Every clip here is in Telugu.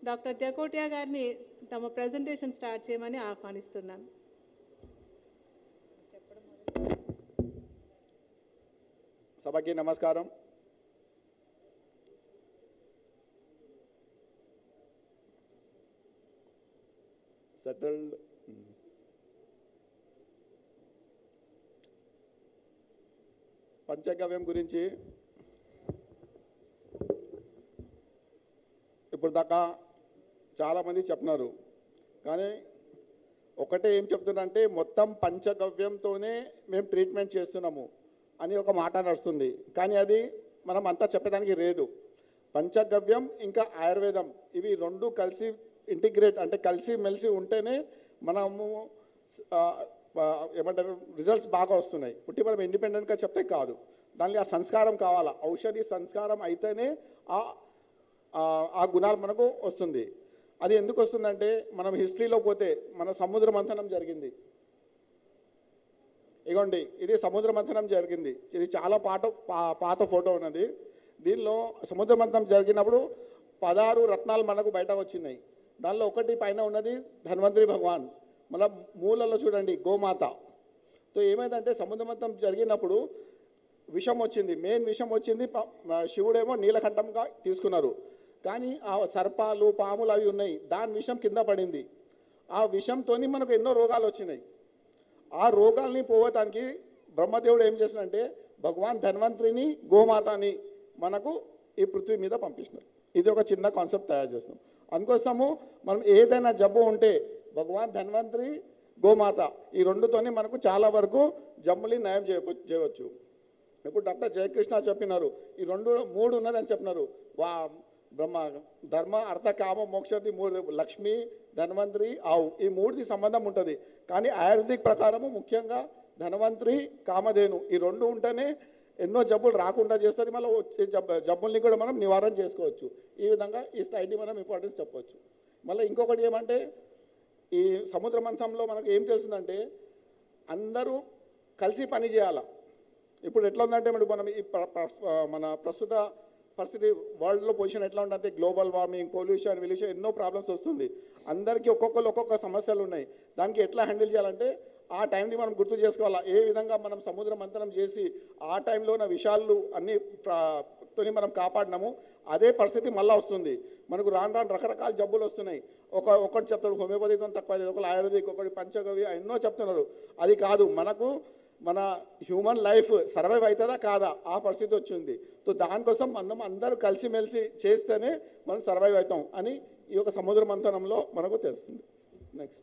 డాక్టర్ జకోటియా గారిని తమ ప్రెజెంటేషన్ స్టార్ట్ చేయమని ఆహ్వానిస్తున్నాను. సభకి నమస్కారం. సెటిల్డ్ పంచగవ్యం గురించి ఇప్పుడు దాకా చాలామంది చెప్తున్నారు. కానీ ఒకటే ఏం చెప్తున్నారంటే మొత్తం పంచగవ్యంతోనే మేము ట్రీట్మెంట్ చేస్తున్నాము అని ఒక మాట నడుస్తుంది. కానీ అది మనం అంతా చెప్పడానికి లేదు. పంచగవ్యం ఇంకా ఆయుర్వేదం ఇవి రెండు కలిసి ఇంటిగ్రేట్ అంటే కలిసి మెలిసి ఉంటేనే మనము ఏమంటారు రిజల్ట్స్ బాగా వస్తున్నాయి. పుట్టి మనం ఇండిపెండెంట్గా చెప్తే కాదు, దానికి ఆ సంస్కారం కావాలా. ఔషధి సంస్కారం అయితేనే ఆ గుణాలు మనకు వస్తుంది. అది ఎందుకు వస్తుందంటే మనం హిస్టరీలో పోతే మన సముద్ర మంథనం జరిగింది. ఇగోండి ఇది సముద్ర మంథనం జరిగింది. ఇది చాలా పాత ఫోటో ఉన్నది. దీనిలో సముద్ర మంథనం జరిగినప్పుడు 16 రత్నాలు మనకు బయట వచ్చినాయి. దానిలో ఒకటి పైన ఉన్నది ధన్వంతరి భగవాన్, మన మూలలో చూడండి గోమాత. సో ఏమైందంటే సముద్ర మంథనం జరిగినప్పుడు విషం వచ్చింది, మెయిన్ విషం వచ్చింది. శివుడేమో నీలకంఠంగా తీసుకున్నారు. కానీ ఆ సర్పాలు పాములు అవి ఉన్నాయి, దాని విషం కింద పడింది. ఆ విషంతో మనకు ఎన్నో రోగాలు వచ్చినాయి. ఆ రోగాల్ని పోవటానికి బ్రహ్మదేవుడు ఏం చేసినంటే భగవాన్ ధన్వంతరిని గోమాతని మనకు ఈ పృథ్వీ మీద పంపించినారు. ఇది ఒక చిన్న కాన్సెప్ట్ తయారు చేస్తున్నాం. అందుకోసము మనం ఏదైనా జబ్బు ఉంటే భగవాన్ ధన్వంతరి గోమాత ఈ రెండుతోనే మనకు చాలా వరకు జబ్బుని నయం చేయవచ్చు. ఇప్పుడు డాక్టర్ జయకృష్ణ చెప్పినారు ఈ మూడు ఉన్నదని చెప్పినారు. బ్రహ్మ ధర్మ అర్థ కామ మోక్షది మూడు, లక్ష్మి ధన్వంతరి ఆవు, ఈ మూడుది సంబంధం ఉంటుంది. కానీ ఆయుర్వేదిక్ ప్రకారము ముఖ్యంగా ధన్వంతరి కామధేను ఈ రెండు ఉంటేనే ఎన్నో జబ్బులు రాకుండా చేస్తుంది. మళ్ళీ వచ్చే జబ్బుల్ని కూడా మనం నివారణ చేసుకోవచ్చు. ఈ విధంగా ఈ స్టైల్ని మనం ఇంపార్టెన్స్ చెప్పవచ్చు. మళ్ళీ ఇంకొకటి ఏమంటే ఈ సముద్ర మంథంలో మనకు ఏం తెలుస్తుందంటే అందరూ కలిసి పని చేయాలి. ఇప్పుడు ఎట్లా ఉందంటే మనం ఈ మన ప్రస్తుత పరిస్థితి వరల్డ్లో పొజిషన్ ఎట్లా ఉందంటే గ్లోబల్ వార్మింగ్, పొల్యూషన్, ఎన్నో ప్రాబ్లమ్స్ వస్తుంది. అందరికీ ఒక్కొక్క సమస్యలు ఉన్నాయి. దానికి ఎట్లా హ్యాండిల్ చేయాలంటే ఆ టైంని మనం గుర్తు చేసుకోవాలా. ఏ విధంగా మనం సముద్ర మంథనం చేసి ఆ టైంలో ఉన్న విషయాలు అన్ని తోని మనం కాపాడినాము అదే పరిస్థితి మళ్ళీ వస్తుంది. మనకు రాను రకరకాల జబ్బులు వస్తున్నాయి. ఒకటి చెప్తాడు హోమియోపతితో తక్కువ, ఒకటి ఆయుర్వేదిక్, ఒకటి పంచగవ్య, ఎన్నో చెప్తున్నారు. అది కాదు, మనకు మన హ్యూమన్ లైఫ్ సర్వైవ్ అవుతుందా కాదా ఆ పరిస్థితి వచ్చింది. సో దానికోసం మనం అందరూ కలిసిమెలిసి చేస్తేనే మనం సర్వైవ్ అవుతాం అని ఈ యొక్క సముద్ర మంథనంలో మనకు తెలుస్తుంది. నెక్స్ట్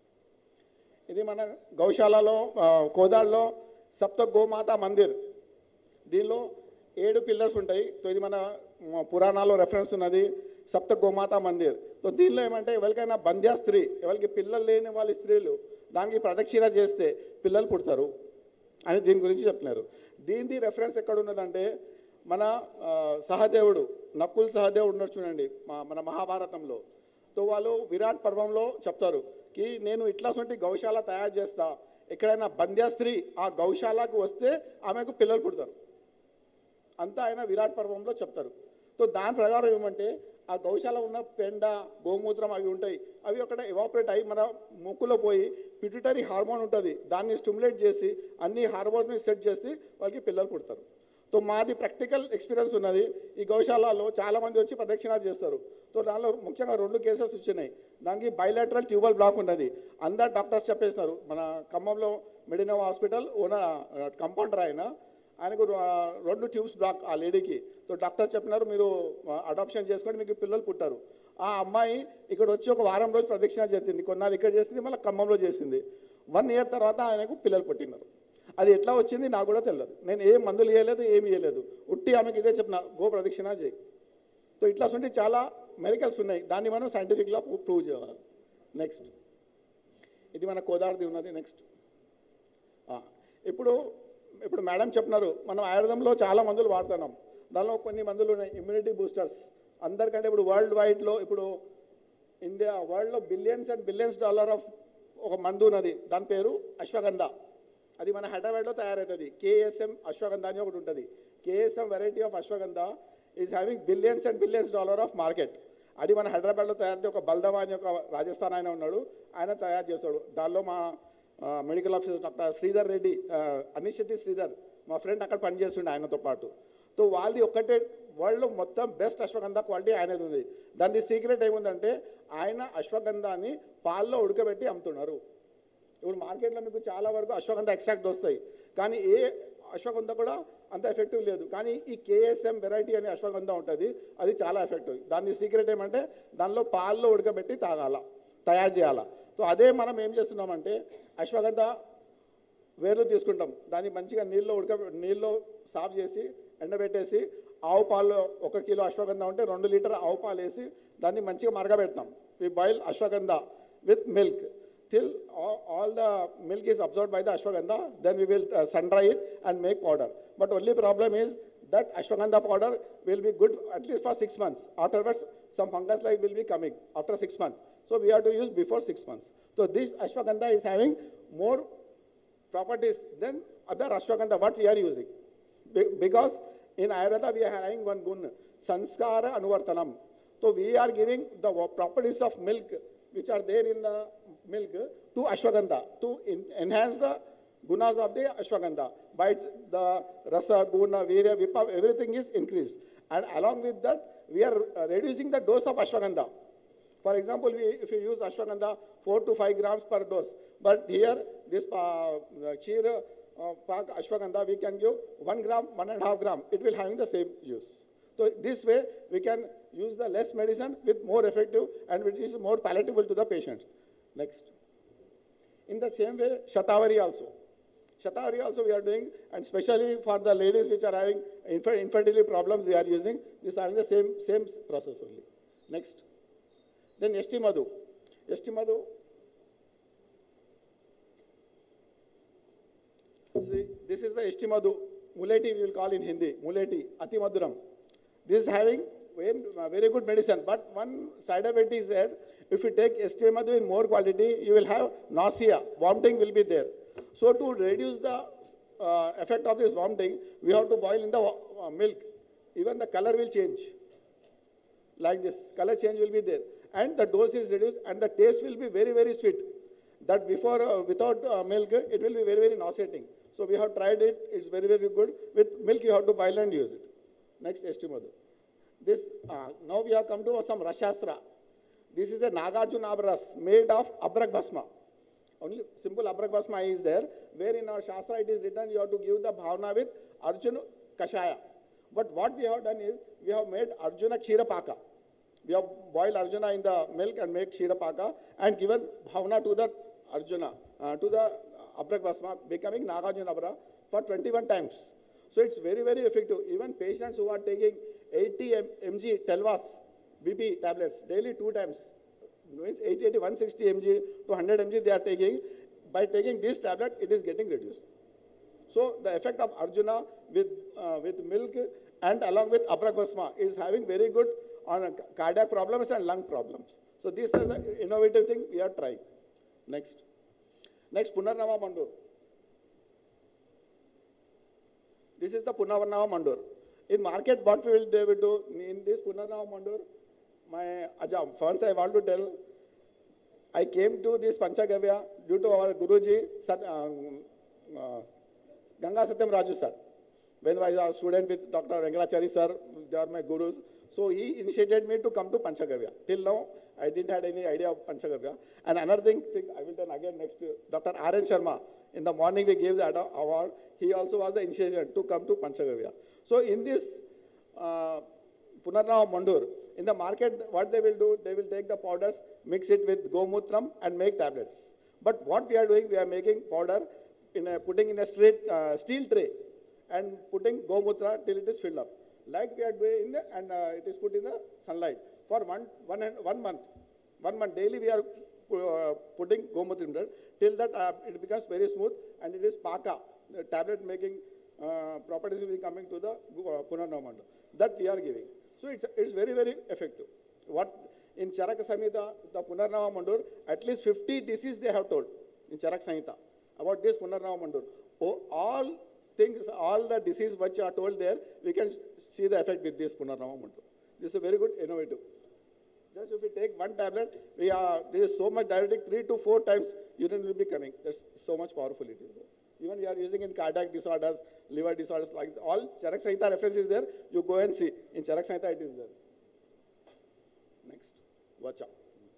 ఇది మన గౌశాలలో కోదాడలో సప్త గోమాత మందిర్. దీనిలో 7 పిల్లర్స్ ఉంటాయి. సో ఇది మన పురాణాల్లో రెఫరెన్స్ ఉన్నది సప్త గోమాత మందిర్. సో దీనిలో ఏమంటే ఎవరికైనా బంధ్య స్త్రీ, ఎవరికి పిల్లలు లేని వాళ్ళ స్త్రీలు దానికి ప్రదక్షిణ చేస్తే పిల్లలు పుడతారు అని దీని గురించి చెప్తున్నారు. దీనిది రెఫరెన్స్ ఎక్కడ ఉన్నదంటే మన సహదేవుడు నకుల్ సహదేవుడు ఉన్నారు చూడండి మన మహాభారతంలో. సో వాళ్ళు విరాట్ పర్వంలో చెప్తారు కి నేను ఇట్లాంటి గౌశాల తయారు చేస్తా, ఎక్కడైనా బంధ్య స్త్రీ ఆ గౌశాలకు వస్తే ఆమెకు పిల్లలు పుడతారు అంతా ఆయన విరాట్ పర్వంలో చెప్తారు. సో దాని ప్రకారం ఏమంటే ఆ గౌశాల ఉన్న పెండ గోమూత్రం అవి ఉంటాయి, అవి అక్కడ ఎవాపరేట్ అయ్యి మన ముక్కులో పోయి పిట్యూటరీ హార్మోన్ ఉంటుంది, దాన్ని స్టిమ్యులేట్ చేసి అన్ని హార్మోన్స్ని సెట్ చేసి వాళ్ళకి పిల్లలు పుడతారు. సో మాది ప్రాక్టికల్ ఎక్స్పీరియన్స్ ఉన్నది. ఈ గౌశాలలో చాలామంది వచ్చి ప్రదక్షిణ చేస్తారు. సో దానిలో ముఖ్యంగా 2 కేసెస్ వచ్చినాయి. దానికి బైలాటరల్ ట్యూబల్ బ్లాక్ ఉన్నది. అందరు డాక్టర్స్ చెప్పేస్తున్నారు. మన ఖమ్మంలో మెడినవ్ హాస్పిటల్ కంపౌండర్ ఆయనకు 2 ట్యూబ్స్ బ్లాక్ ఆ లేడీకి. సో డాక్టర్స్ చెప్పినారు మీరు అడాప్షన్ చేసుకొని మీకు పిల్లలు పుట్టారు. ఆ అమ్మాయి ఇక్కడ వచ్చి ఒక వారం రోజు ప్రదక్షిణ చేసింది, కొన్నాళ్ళు ఇక్కడ చేసింది, మళ్ళీ ఖమ్మంలో చేసింది. 1 ఇయర్ తర్వాత ఆయనకు పిల్లలు పుట్టినారు. అది ఎట్లా వచ్చింది నాకు కూడా తెలియదు. నేను ఏం మందులు ఇవ్వలేదు, ఏమి ఇవ్వలేదు, ఉట్టి ఆమెకి ఇదే చెప్పిన గో ప్రదక్షిణ చేయి. సో ఇట్లా ఉంటే చాలా మెడికల్స్ ఉన్నాయి, దాన్ని మనం సైంటిఫిక్గా ప్రూవ్ చేయాలి. నెక్స్ట్ ఇది మన కోదాడది ఉన్నది. నెక్స్ట్ ఇప్పుడు మేడం చెప్పినారు మనం ఆయుర్వేదంలో చాలా మందులు వాడుతున్నాం. దానిలో కొన్ని మందులు ఉన్నాయి ఇమ్యూనిటీ బూస్టర్స్. అందరికంటే ఇప్పుడు వరల్డ్ వైడ్లో ఇప్పుడు ఇండియా వరల్డ్లో billions and billions dollar of ఒక మందు ఉన్నది, దాని పేరు అశ్వగంధ. అది మన హైదరాబాద్లో తయారవుతుంది. కేఎస్ఎం అశ్వగంధ అని ఒకటి ఉంటుంది. KSM variety of ashwagandha is having billions and billions dollar of market. అది మన హైదరాబాద్లో తయారు చేసే ఒక బల్దవా అని ఒక రాజస్థాన్ ఆయన ఉన్నాడు, ఆయన తయారు చేస్తాడు. దానిలో మా medical officer doctor Sridhar Reddy, అనిశ్చితి శ్రీధర్ మా ఫ్రెండ్ అక్కడ పనిచేస్తుండే ఆయనతో పాటు. సో వాళ్ళది ఒక్కటే వరల్డ్లో మొత్తం బెస్ట్ అశ్వగంధ క్వాలిటీ ఆయనది ఉంది. దాని సీక్రెట్ ఏముందంటే ఆయన అశ్వగంధాన్ని పాల్లో ఉడకబెట్టి అమ్ముతున్నారు. ఇప్పుడు మార్కెట్లో మీకు చాలా వరకు అశ్వగంధ ఎక్స్ట్రాక్ట్ వస్తాయి, కానీ ఏ అశ్వగంధ కూడా అంత ఎఫెక్టివ్ లేదు. కానీ ఈ కేఎస్ఎం వెరైటీ అనే అశ్వగంధ ఉంటుంది, అది చాలా ఎఫెక్టివ్. దాని సీక్రెట్ ఏమంటే దానిలో పాల్లో ఉడకబెట్టి తయారు చేయాలా. సో అదే మనం ఏం చేస్తున్నామంటే అశ్వగంధ వేర్లు తీసుకుంటాం, దాన్ని మంచిగా నీళ్ళలో సాఫ్ చేసి ఎండబెట్టేసి ఆవు పాలు 1 కిలో అశ్వగంధ ఉంటే 2 లీటర్ ఆవు పాలు వేసి దాన్ని మంచిగా మరగబెడతాం. We boil ashwagandha with milk till all the milk is absorbed by the ashwagandha, then we will sun dry it and make powder. But only problem is that ashwagandha powder will be good at least for 6 months. Afterwards some fungus like will be coming after 6 months, so we have to use before 6 months. So this ashwagandha is having more properties than other ashwagandha what we are using, because in Ayurveda we are having one gun, sanskara anuvartanam. So we are giving the properties of milk which are there in the milk to ashwagandha to enhance the gunas of the ashwagandha. By the rasa, guna, virya, vipav, everything is increased, and along with that we are reducing the dose of ashwagandha. For example, if you use ashwagandha 4 to 5 grams per dose, but here this kheer pak ashwagandha we can give 1 gram, 1.5 gram, it will having the same use. So this way we can use the less medicine with more effective and which is more palatable to the patient. Next. In the same way, Shatavari also. Shatavari also we are doing, and especially for the ladies which are having infertility problems, we are using this, having the same process only. Next. Then Yashti Madhu. Yashti Madhu. See, this is the Yashti Madhu. Muleti we will call in Hindi. Muleti, Ati Madhuram. This is having very good medicine, but one side of it is that if you take Yashti Madhu in more quantity, you will have nausea, vomiting will be there. So to reduce the effect of this vomiting, we have to boil in the milk. Even the color will change. Like this, color change will be there. And the dose is reduced and the taste will be very, very sweet. That before, without milk, it will be very, very nauseating. So we have tried it, it's very, very good. With milk, you have to boil and use it. Next, Yashti Madhu. This, now we have come to some Rashastra. This is a Nagarjuna Abras made of Abrak Bhasma. Only simple Abrak Bhasma is there, where in our Shastra it is written you have to give the Bhavana with Arjuna Kashaya. But what we have done is, we have made Arjuna Kshirapaka. We have boiled Arjuna in the milk and made Kshirapaka and given Bhavana to the Arjuna, to the Abrak Bhasma, becoming Nagarjuna Abra for 21 times. So it's very, very effective. Even patients who are taking 80 mg Telvas BP tablets daily 2 times, means 80, 160 mg to 100 mg they are taking. By taking this tablet, it is getting reduced. So the effect of Arjuna with milk and along with Abrak Bhasma is having very good on cardiac problems and lung problems. So these are the innovative thing we are trying. Next, Punarnava Mandur. This is the Punarnava Mandur. In market, what we will do in this Punarnava Mandur, first I want to tell, I came to this Panchagavya due to our Guruji, Ganga Satyam Raju sir. When I was a student with Dr. Venkalachari sir, they are my gurus. So he initiated me to come to Panchagavya. Till now, I didn't have any idea of Panchagavya. And another thing I will tell again next to Dr. R.N. Sharma. In the morning we gave the award. He also was the initiation to come to Panchagavya. So in this Punarnava Mandur, in the market, what they will do, they will take the powders, mix it with Gomutram and make tablets. But what we are doing, we are making powder, putting in a steel tray and putting Gomutra till it is filled up. Like we are doing, and it is put in the sunlight. For one month. 1 month daily we are putting Gomutra in there till that it becomes very smooth and it is Paka, the tablet making properties will be coming to the Punarnava Mandur. That we are giving. So it's very, very effective. What in Charaka Samhita, the Punarnava Mandur, at least 50 diseases they have told in Charaka Samhita about this Punarnava Mandur. All things, all the diseases which are told there, we can see the effect with this Punarnava Mandur. This is a very good innovative. Just if we take one tablet, there is so much diuretic, 3 to 4 times urine will be coming. That's so much powerful it is there. Even we are using in cardiac disorders, liver disorders, like all Charak Samhita reference is there. You go and see. In Charak Samhita it is there. Next, Vacha.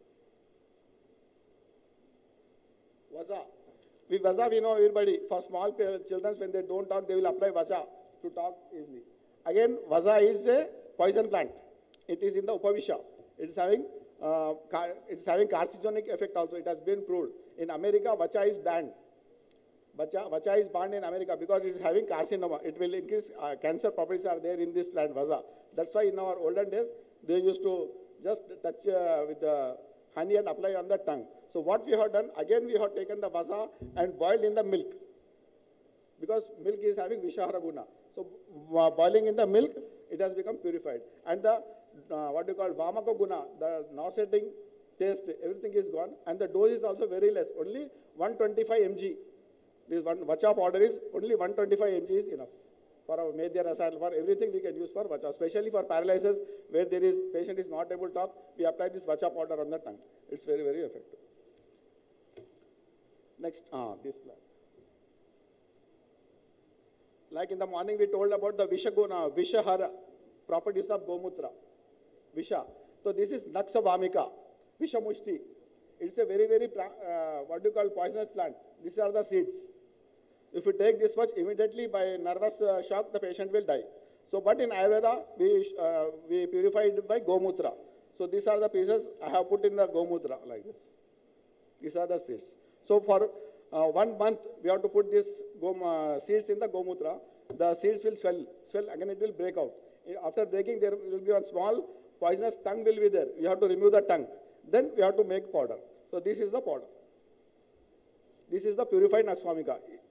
Vacha. With Vacha we know everybody. For small children, when they don't talk, they will apply Vacha to talk easily. Again, Vacha is a poison plant. It is in the Upavisha. It is having carcinogenic effect also. It has been proved. In America, Vacha is banned. Vacha is banned in America because it is having carcinoma. It will increase cancer properties are there in this plant, Vacha. That's why in our olden days, they used to just touch with the honey and apply on the tongue. So what we have done, again we have taken the Vacha and boiled in the milk. Because milk is having Vishahara Guna. So boiling in the milk, it has become purified. And the what you call Vamaka Guna, the nauseating taste, everything is gone. And the dose is also very less, only 125 mg. This one Vacha powder is only 125 mg is enough. For our Medhya Rasayana, for everything we can use for Vacha. Especially for paralysis, where there is patient is not able to talk, we apply this Vacha powder on the tongue. It's very, very effective. Next, this plant. Like in the morning we told about the Vishaguna, Vishahara, properties of Gomutra. Visha. So this is Naksa Vamika, Vishamushti. It's a very, very, what do you call, poisonous plant. These are the seeds. If you take this much, immediately by nervous shock, the patient will die. So, but in Ayurveda, we purify it by Gomutra. So these are the pieces I have put in the Gomutra, like this. These are the seeds. So for 1 month, we have to put these seeds in the Gomutra. The seeds will swell, again it will break out. After breaking, there will be one small poisonous tongue will be there. You have to remove the tongue. Then we have to make powder. So this is the powder. This is the purified Naksvamika.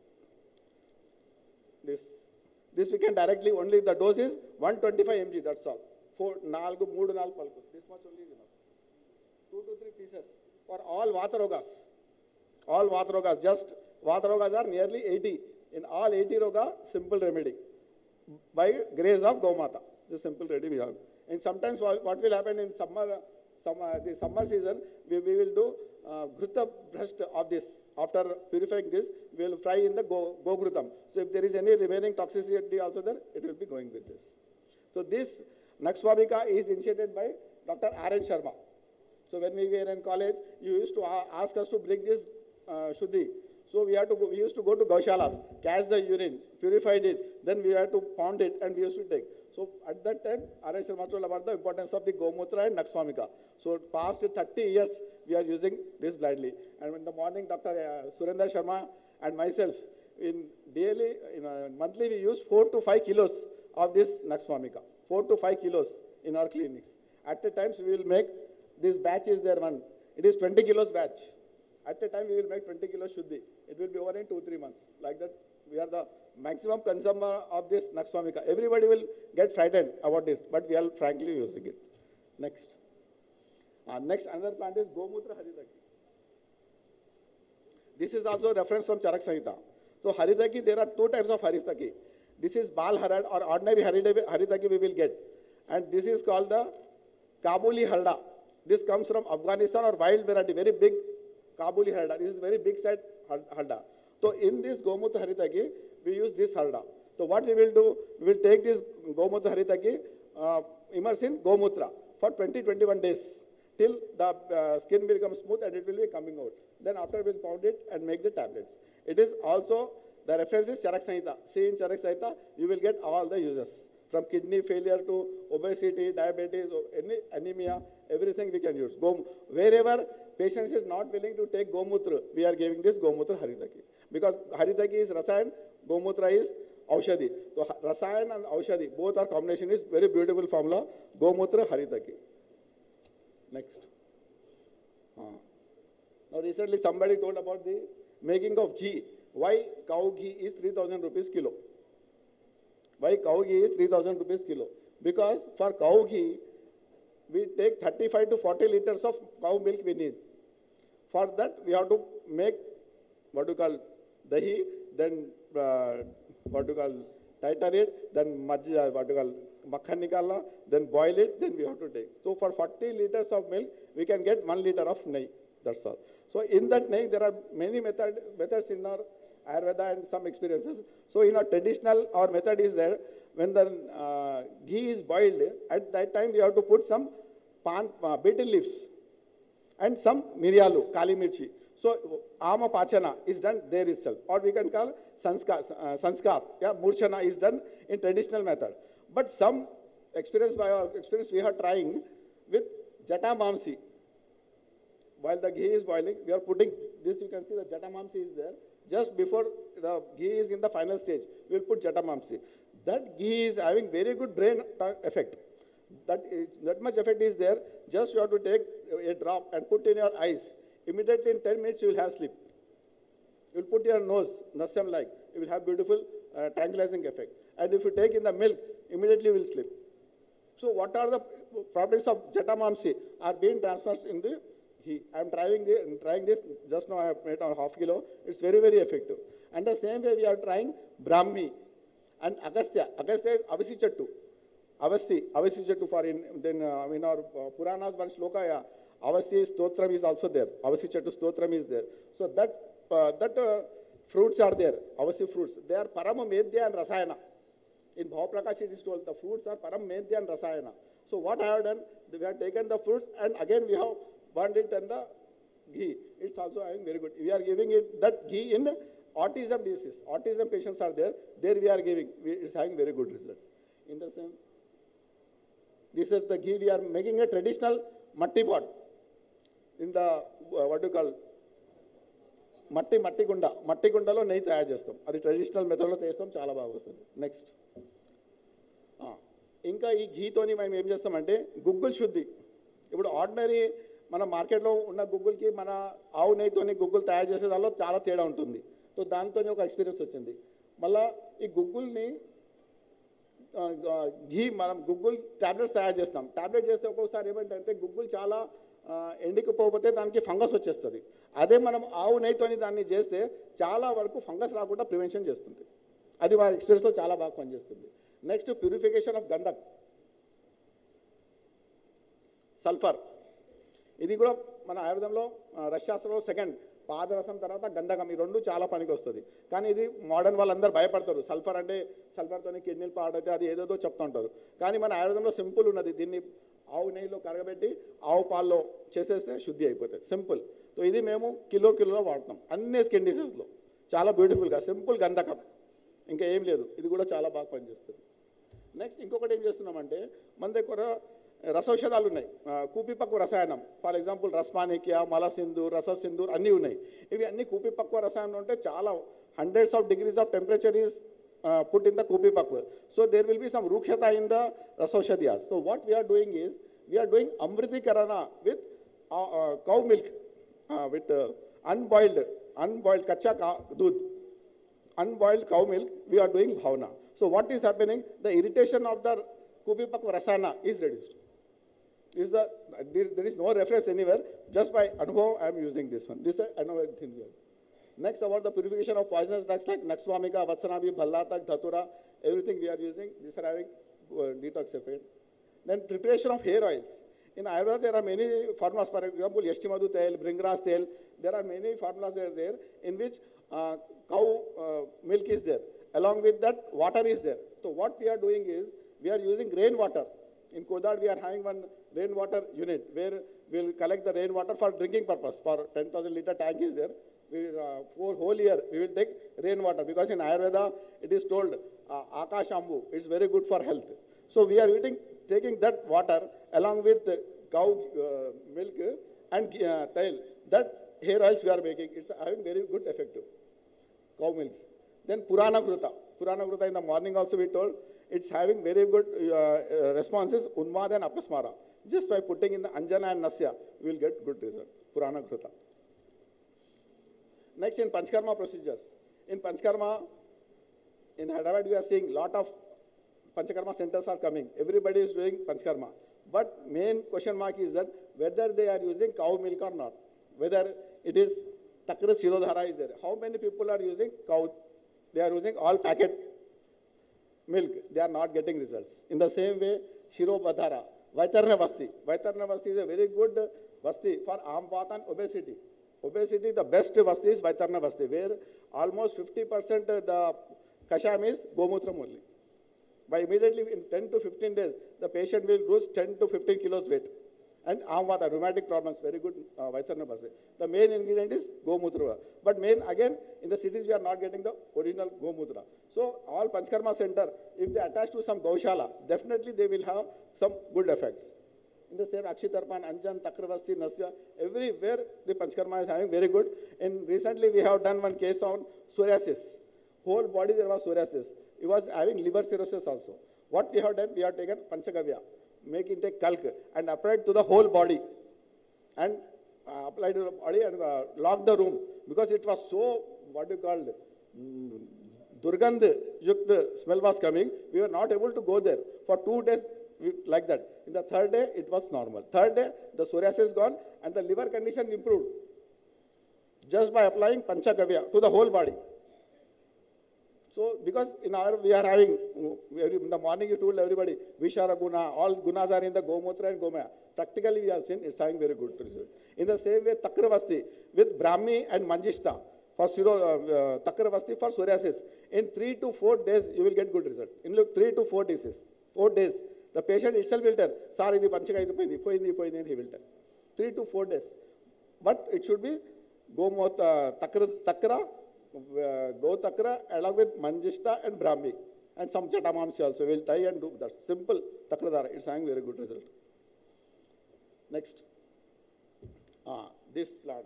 This we can directly, only the dose is 125 mg, that's all. 3 4 palku. This much only is enough. 2 to 3 pieces for all Vatarogas. All Vatarogas, just Vatarogas are nearly 80. In all 80 roga, simple remedy. By grace of Gaumata. The simple remedy we have. And sometimes what will happen in the summer season, we will do Ghruta breast of this. After purifying this, we will fry in the Go-Ghrutam. So if there is any remaining toxicity also there, it will be going with this. So this Naksvamika is initiated by Dr. R.N. Sharma. So when we were in college, you used to ask us to bring this Shuddhi. So we used to go to Gaushalas, catch the urine, purified it, then we had to pound it and we used to take. So at that time, R.N. Sharma told about the importance of the Gomutra and Naksvamika. So past 30 years, we are using this blindly. And in the morning, Dr. Surendra Sharma and myself, monthly we use 4 to 5 kilos of this Naksvamika. 4 to 5 kilos in our clinics. At the times we will make, this batch is there one. It is 20 kilos batch. At the time we will make 20 kilos Shuddhi. It will be over in 2-3 months. Like that, we are the maximum consumer of this Naksvamika. Everybody will get frightened about this, but we are frankly using it. Next. Next, another plant is Gomutra Haridaki. This is also a reference from Charak Samhita. So Haridaki, there are 2 types of Haridaki. This is Bal Harad or ordinary Haridaki we will get. And this is called the Kabuli Harda. This comes from Afghanistan or wild variety, very big Kabuli Harda. This is very big set Harda. So in this Gomutra Haridaki, we use this Harda. So what we will do, we will take this Gomutra Haridaki, immerse in Gomutra for 20-21 days. Till the skin will become smooth and it will be coming out. Then after we will pound it and make the tablets. It is also, the reference is Charak Samhita. See in Charak Samhita, you will get all the uses. From kidney failure to obesity, diabetes, any anemia, everything we can use. Wherever patient is not willing to take Gomutra, we are giving this Gomutra Haridaki. Because Haridaki is Rasayan, Gomutra is Aushadhi. So Rasayan and Aushadhi, both are combination is very beautiful formula, Gomutra Haridaki. Next. Now recently somebody told about the making of ghee. Why cow ghee is 3,000 rupees kilo? Why cow ghee is 3,000 rupees kilo? Because for cow ghee, we take 35 to 40 liters of cow milk we need. For that, we have to make what you call dahi, then what you call tighten it, then what you call makhan nikalna, then boil it, then we have to take. So for 40 liters of milk, we can get 1 liter of nehi. That's all. So in that nehi, there are many methods in our Ayurveda and some experiences. So in our traditional, our method is there, when the ghee is boiled, at that time we have to put some betel leaves and some miriyalu, kali mirchi. So ama pachana is done there itself. Or we can call sanskar, yeah, murchana is done in traditional method. But some experience, by our experience, we are trying with jata mamsi. While the ghee is boiling, we are putting this, you can see the jata mamsi is there. Just before the ghee is in the final stage, we will put jata mamsi. That ghee is having very good brain effect. That much effect is there. Just you have to take a drop and put in your eyes. Immediately in 10 minutes you will have sleep. You will put your nose, nasyam like. You will have beautiful tranquilizing effect. And if you take in the milk, immediately you will sleep. So what are the properties of jata mamsi are being transferred in the ghee. I am trying this. Just now I have made on half kilo. It's very, very effective. And the same way we are trying Brahmi and Agastya. Agastya is Avasi Chattu. Avasi Chattu for in our Puranas, one sloka, yeah, Avasi Stotram is also there. Avasi Chattu Stotram is there. So that fruits are there, Avasi fruits. They are Parama Medhya and Rasayana. In Bhavaprakash it is told the fruits are Param Medhya and Rasayana. So what I have done, we have taken the fruits and again we have burned it and the ghee. It's also having very good. We are giving it that ghee in autism disease. Autism patients are there. There we are giving. It's having very good results. In the same. This is the ghee. We are making a traditional matti pot. In the, what do you call, matti gunda. Matti gundalo nehi tayar chestam. Adi traditional method lo chestam, chala baga vastadi. Next. ఇంకా ఈ ఘీతోని మేము ఏం చేస్తామంటే గుగ్గుల్ శుద్ధి. ఇప్పుడు ఆర్డినరీ మన మార్కెట్లో ఉన్న గుగ్గుల్కి మన ఆవు నెయ్యితోని గుగ్గులు తయారు చేసే దానిలో చాలా తేడా ఉంటుంది. సో దాంతో ఒక ఎక్స్పీరియన్స్ వచ్చింది. మళ్ళీ ఈ గుగ్గుల్ని ఘీ మనం గుగ్గుల్ ట్యాబ్లెట్స్ తయారు చేస్తాం. ట్యాబ్లెట్ చేస్తే ఒక్కొక్కసారి ఏమంటే గుగ్గులు చాలా ఎండికిపోతే దానికి ఫంగస్ వచ్చేస్తుంది. అదే మనం ఆవు నెయ్యితోని దాన్ని చేస్తే చాలా వరకు ఫంగస్ రాకుండా ప్రివెన్షన్ చేస్తుంది. అది మా ఎక్స్పీరియన్స్లో చాలా బాగా పనిచేస్తుంది. Next purification of gandhak, sulphur. ఇది కూడా మన ఆయుర్వేదంలో రసశాస్త్రంలో సెకండ్, పాదరసం తర్వాత గంధకం, ఈ రెండు చాలా పనికి వస్తుంది. కానీ ఇది మోడర్న్ వాళ్ళందరూ భయపడతారు. సల్ఫర్ అంటే సల్ఫర్తోనే కిడ్నీలు పాడైతే అది ఏదేదో చెప్తుంటారు. కానీ మన ఆయుర్వేదంలో సింపుల్ ఉన్నది. దీన్ని ఆవు నెయ్యిలో కరగబెట్టి ఆవు పాల్లో చేసేస్తే శుద్ధి అయిపోతుంది. సింపుల్. సో ఇది మేము కిలోలో వాడుతాం అన్ని స్కిన్ డిసీజ్లో. చాలా బ్యూటిఫుల్గా సింపుల్ గంధకం, ఇంకా ఏం లేదు. ఇది కూడా చాలా బాగా పనిచేస్తుంది. నెక్స్ట్ ఇంకొకటి ఏం చేస్తున్నామంటే మన దగ్గర రసౌషధాలు ఉన్నాయి. కూపిపక్వ రసాయనం, ఫర్ ఎగ్జాంపుల్ రస్మానికియా, మలసింధూర్, రససింధూర్ అన్నీ ఉన్నాయి. ఇవి అన్ని కూపిపక్వ రసాయనం ఉంటే చాలా hundreds of degrees of temperature is put in the కూపిపక్వ. So there will be some rukshata in the rasaushadhyas. So what we are doing is we are doing amritikarana with cow milk, with unboiled kacha doodh, unboiled cow milk. We are doing bhavna. So what is happening? The irritation of the kupipakva rasana is reduced. There is no reference anywhere. Just by anubhav I am using this one. This is another thing here. Next, about the purification of poisonous drugs like Nakswamika, Vatsanavi, Bhallatak, Dhatura, everything we are using. These are having detox effect. Then preparation of hair oils. In Ayurveda there are many formulas. For example, Yashtimadu tel, Bringras tel. There are many formulas there in which cow milk is there. Along with that, water is there. So what we are doing is, we are using rainwater. In Kodad, we are having one rainwater unit where we will collect the rainwater for drinking purpose. For 10,000 liter tank is there. For whole year, we will take rainwater. Because in Ayurveda, it is told, Akashambu, it's very good for health. So we are taking that water along with cow milk and tail. That hair oils we are making, it's having very good effect. Cow milk. Then Purana Gruta in the morning also we told, it's having very good responses, Unmad and Apasmara. Just by putting in the Anjana and Nasya, we will get good result. Purana Gruta. Next, in Panchkarma procedures. In Panchkarma, in Hyderabad, we are seeing lot of Panchakarma centers are coming. Everybody is doing Panchkarma. But main question mark is that whether they are using cow milk or not. Whether it is Takra Sirodhara is there. How many people are using cow? They are using all packet. milk, they are not getting results. In the same way, Shirobadhara, Vaitarnavasti. Vaitarnavasti is a very good Vasti for Ampat and obesity. Obesity, the best Vasti is Vaitarnavasti, where almost 50% the Kasham is Gomutram only. By immediately in 10 to 15 days, the patient will lose 10 to 15 kilos weight. And Amvata, rheumatic problems, very good Vaitarnavasti. The main ingredient is Gomutra. But main, again, in the cities we are not getting the original Gomutra. So all Panchkarma center, if they attach to some Gaushala, definitely they will have some good effects. In the same Akshitarpan, Anjan, Takravasti, Nasya, everywhere the Panchkarma is having very good. And recently we have done one case on psoriasis. Whole body there was psoriasis. He was having liver cirrhosis also. What we have done, we have taken Panchagavya, make intake kalk and applied to the whole body. And applied to the body and locked the room. Because it was so, what you call, Durgandh Yukt smell was coming. We were not able to go there. For 2 days, like that. In the third day, it was normal. Third day, the psoriasis gone and the liver condition improved. Just by applying Panchagavya to the whole body. So, because in our, we are having, in the morning you told everybody, Vishara Guna, all Gunas are in the Gomutra and Gomaya. Practically we have seen it's having very good result. In the same way, Takravasti with Brahmi and Manjishta for Takravasti for psoriasis. In 3 to 4 days, you will get good result. In 3 to 4 days, 4 days, the patient itself will tell, Sir, this Panchagavya, he will tell. 3 to 4 days. But it should be Takra, Go Takra along with Manjishta and Brahmi. And some Chatamamsi also will try and do that. Simple Takradara. It's having very good result. Next. This plant.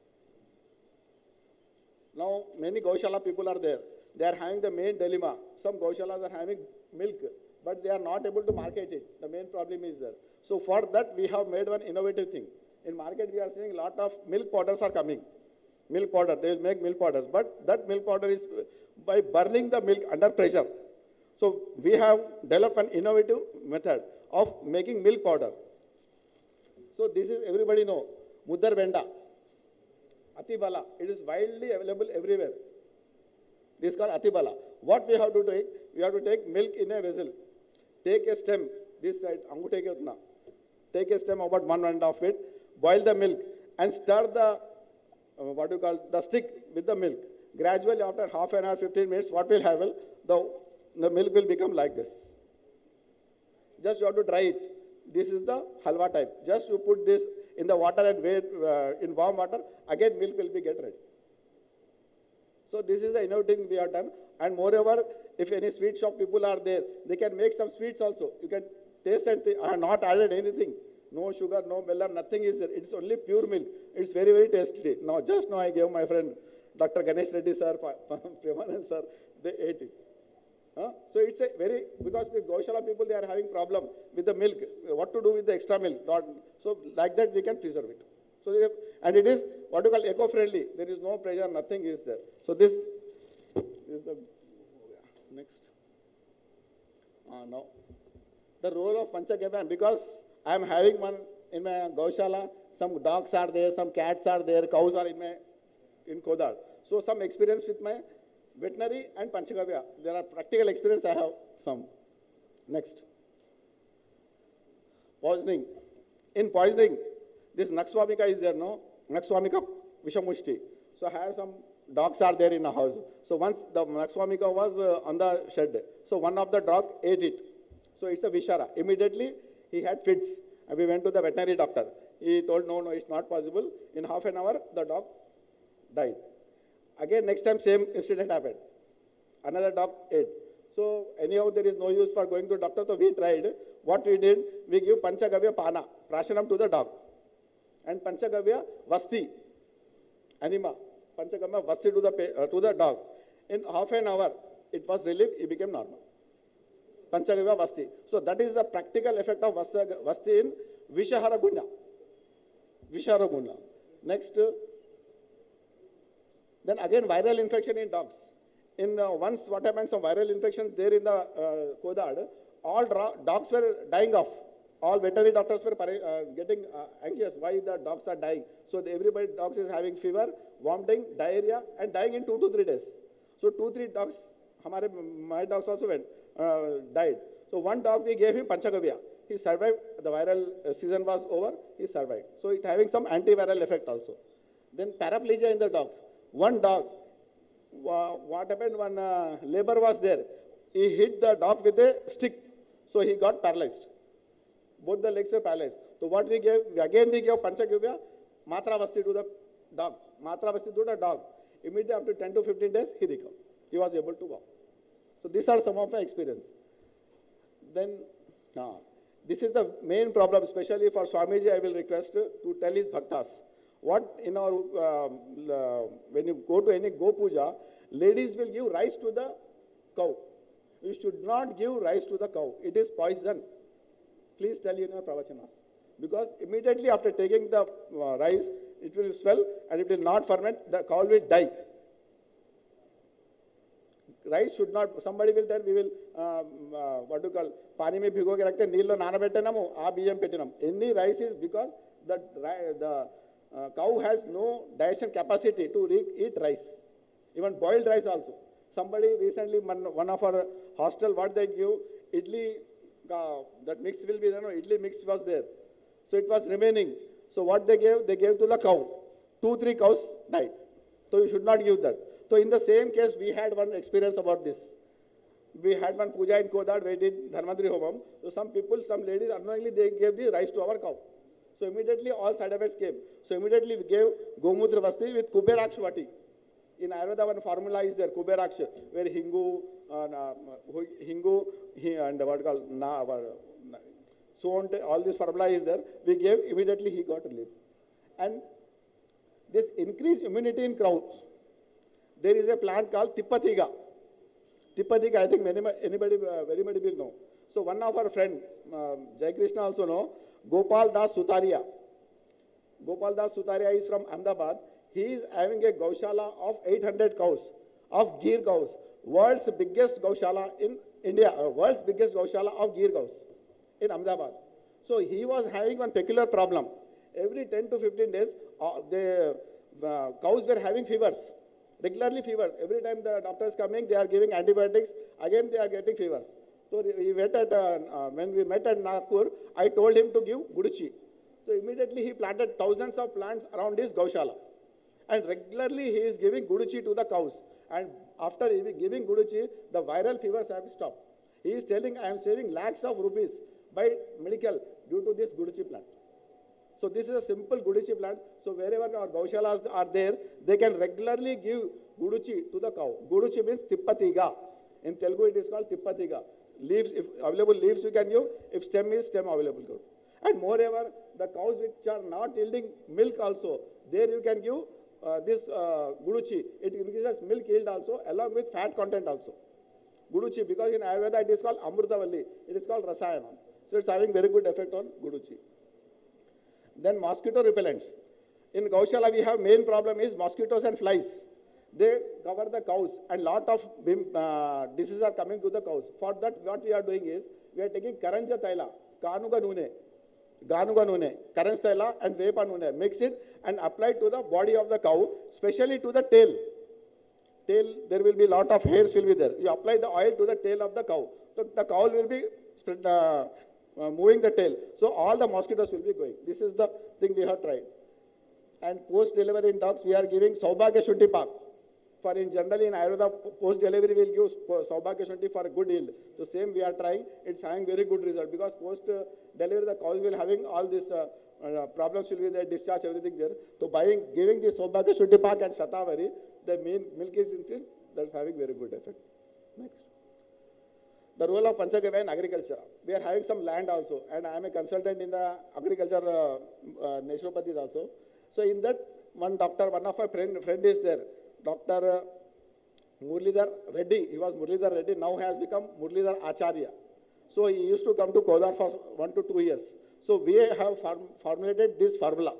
Now, many Gaushala people are there. They are having the main dilemma. Some Gaushalas are having milk, but they are not able to market it. The main problem is there. So for that, we have made one innovative thing. In market, we are seeing a lot of milk powders are coming. Milk powder, they will make milk powders. But that milk powder is by burning the milk under pressure. So we have developed an innovative method of making milk powder. So this is, everybody know, Muddar Venda, Atibala. It is widely available everywhere. This is called Atibala. What we have to do, we have to take milk in a vessel. Take a stem, this side, take a stem about 1.5 feet, boil the milk and stir the, the stick with the milk. Gradually after half an hour, 15 minutes, what will happen? The milk will become like this. Just you have to dry it. This is the halwa type. Just you put this in the water and wait in warm water, again milk will be get ready. So this is the innovative thing we have done. And moreover, if any sweet shop people are there, they can make some sweets also. You can taste and I have not added anything. No sugar, no melon, nothing is there. It's only pure milk. It's very, very tasty. Now, just now I gave my friend Dr. Ganesh Reddy sir, Premanand sir, they ate it. So it's a very, because the Gaushala people, they are having problem with the milk. What to do with the extra milk? So like that we can preserve it. So and it is what you call eco-friendly. There is no pressure, nothing is there. So this is the next. Now the role of Panchagavya, because I am having one in my Gaushala, some dogs are there, some cats are there, cows are in Kodad. So some experience with my veterinary and Panchagavya. There are practical experience I have some. Next. Poisoning. In poisoning, this Nakswamika is there, no? Nakswamika Vishamushti. So I have some dogs are there in a house. So once the Nakswamika was on the shed. So one of the dog ate it. So it's a Vishara. Immediately he had fits. And we went to the veterinary doctor. He told, no, it's not possible. In half an hour, the dog died. Again, next time, same incident happened. Another dog ate. So, anyhow, there is no use for going to doctor, so we tried. What we did, we give Panchagavya Pana, Prashanam to the dog. And Panchagavya Vasti, Anima, Panchagavya Vasti to the dog. In half an hour, it was relieved, it became normal. Panchagavya Vasti. So, that is the practical effect of Vasti in Vishahara Guna. Vishahara Guna. Next. Then again, viral infection in dogs. In once what happened, some viral infections there in the Kodad, all dogs were dying off. All veterinary doctors were getting anxious why the dogs are dying. So everybody, dogs is having fever, vomiting, diarrhea, and dying in 2 to 3 days. So 2-3 dogs, my dogs also went. died. So one dog we gave him Panchagavya. He survived. The viral season was over. He survived. So it having some antiviral effect also. Then paraplegia in the dogs. One dog. What happened? One labor was there. He hit the dog with a stick. So he got paralyzed. Both the legs were paralyzed. So what we gave? Again we gave Panchagavya, Matravasti to the dog. Matravasti to the dog. Immediately after 10 to 15 days, he recovered. He was able to walk. So these are some of my experience. Then, this is the main problem, especially for Swamiji, I will request to tell his bhaktas. What in our, when you go to any Go Puja, ladies will give rice to the cow. You should not give rice to the cow. It is poison. Please tell you in your pravachanas. Because immediately after taking the rice, it will swell and it will not ferment, the cow will die. Rice should not, somebody will tell, we will, what do you call, pani mein bhigo ke rakhte, neello nana pettenamu, aa biyam pettinam. Any rice is because the cow has no digestion capacity to eat rice. Even boiled rice also. Somebody recently, one of our hostel, what they give, idli, that mix will be there, no, idli mix was there. So it was remaining. So what they gave to the cow. 2-3 cows died. So you should not give that. So in the same case, we had one experience about this. We had one puja in Kodad, we did Dharmadri Homam. So some people, some ladies, unknowingly they gave the rice to our cow. So immediately all side effects came. So immediately we gave Gomutra Vasti with Kuberaksh Vati. In Ayurveda, one formula is there, Kuberaksh, where Hingu, and what called so on, all this formula is there. We gave, immediately he got relief. And this increased immunity in cows. There is a plant called Tippathiga. Tippathiga, I think everybody will know. So one of our friend, Jai Krishna also know, Gopal Das Sutaria. Gopal Das Sutaria is from Ahmedabad. He is having a Gaushala of 800 cows, of Gir cows. World's biggest Gaushala in India, world's biggest Gaushala of Gir cows in Ahmedabad. So he was having one peculiar problem. Every 10 to 15 days, the cows were having fevers. Regularly fevers. Every time the doctor is coming, they are giving antibiotics. Again, they are getting fevers. So we met at, when we met at Nagpur, I told him to give Guduchi. So immediately he planted thousands of plants around his Gaushala. And regularly he is giving Guduchi to the cows. And after giving Guduchi, the viral fevers have stopped. He is telling, I am saving lakhs of rupees by medical due to this Guduchi plant. So this is a simple Guduchi plant. So wherever our Gaushalas are there, they can regularly give Guduchi to the cow. Guduchi means Tippathiga. In Telugu it is called Tippathiga. Leaves, if available leaves you can give. If stem is stem available. Give. And moreover, the cows which are not yielding milk also, there you can give this Guduchi. It increases milk yield also along with fat content also. Guduchi, because in Ayurveda it is called Amrutavalli. It is called Rasayana. So it's having very good effect on Guduchi. Then mosquito repellents. In Gaushala we have main problem is mosquitoes and flies. They cover the cows and lot of diseases are coming to the cows. For that what we are doing is, we are taking Karanja Taila, Ganuga Nune, Karanja Taila and Vepa Nune. Mix it and apply to the body of the cow, especially to the tail. Tail, there will be lot of hairs will be there. You apply the oil to the tail of the cow. So the cow will be moving the tail. So all the mosquitoes will be going. This is the thing we have tried. And post-delivery in dogs, we are giving Saubhagya Shunti Pak. For in generally in Ayurveda, post-delivery we will give Saubhagya Shunti for a good yield. So same we are trying. It's having very good result because post-delivery the cows will having all these problems will be there, discharge, everything there. So by giving the Saubhagya Shunti Pak and Shatavari, the main milk is increased. That's having very good effect. Next. The role of Panchagavya in agriculture. We are having some land also, and I am a consultant in the agriculture naturopathies also. So in that, one of my friend is there, Dr. Murlidhar Reddy. He was Murlidhar Reddy, now has become Murlidhar Acharya. So he used to come to Kodar for 1 to 2 years. So we have formulated this formula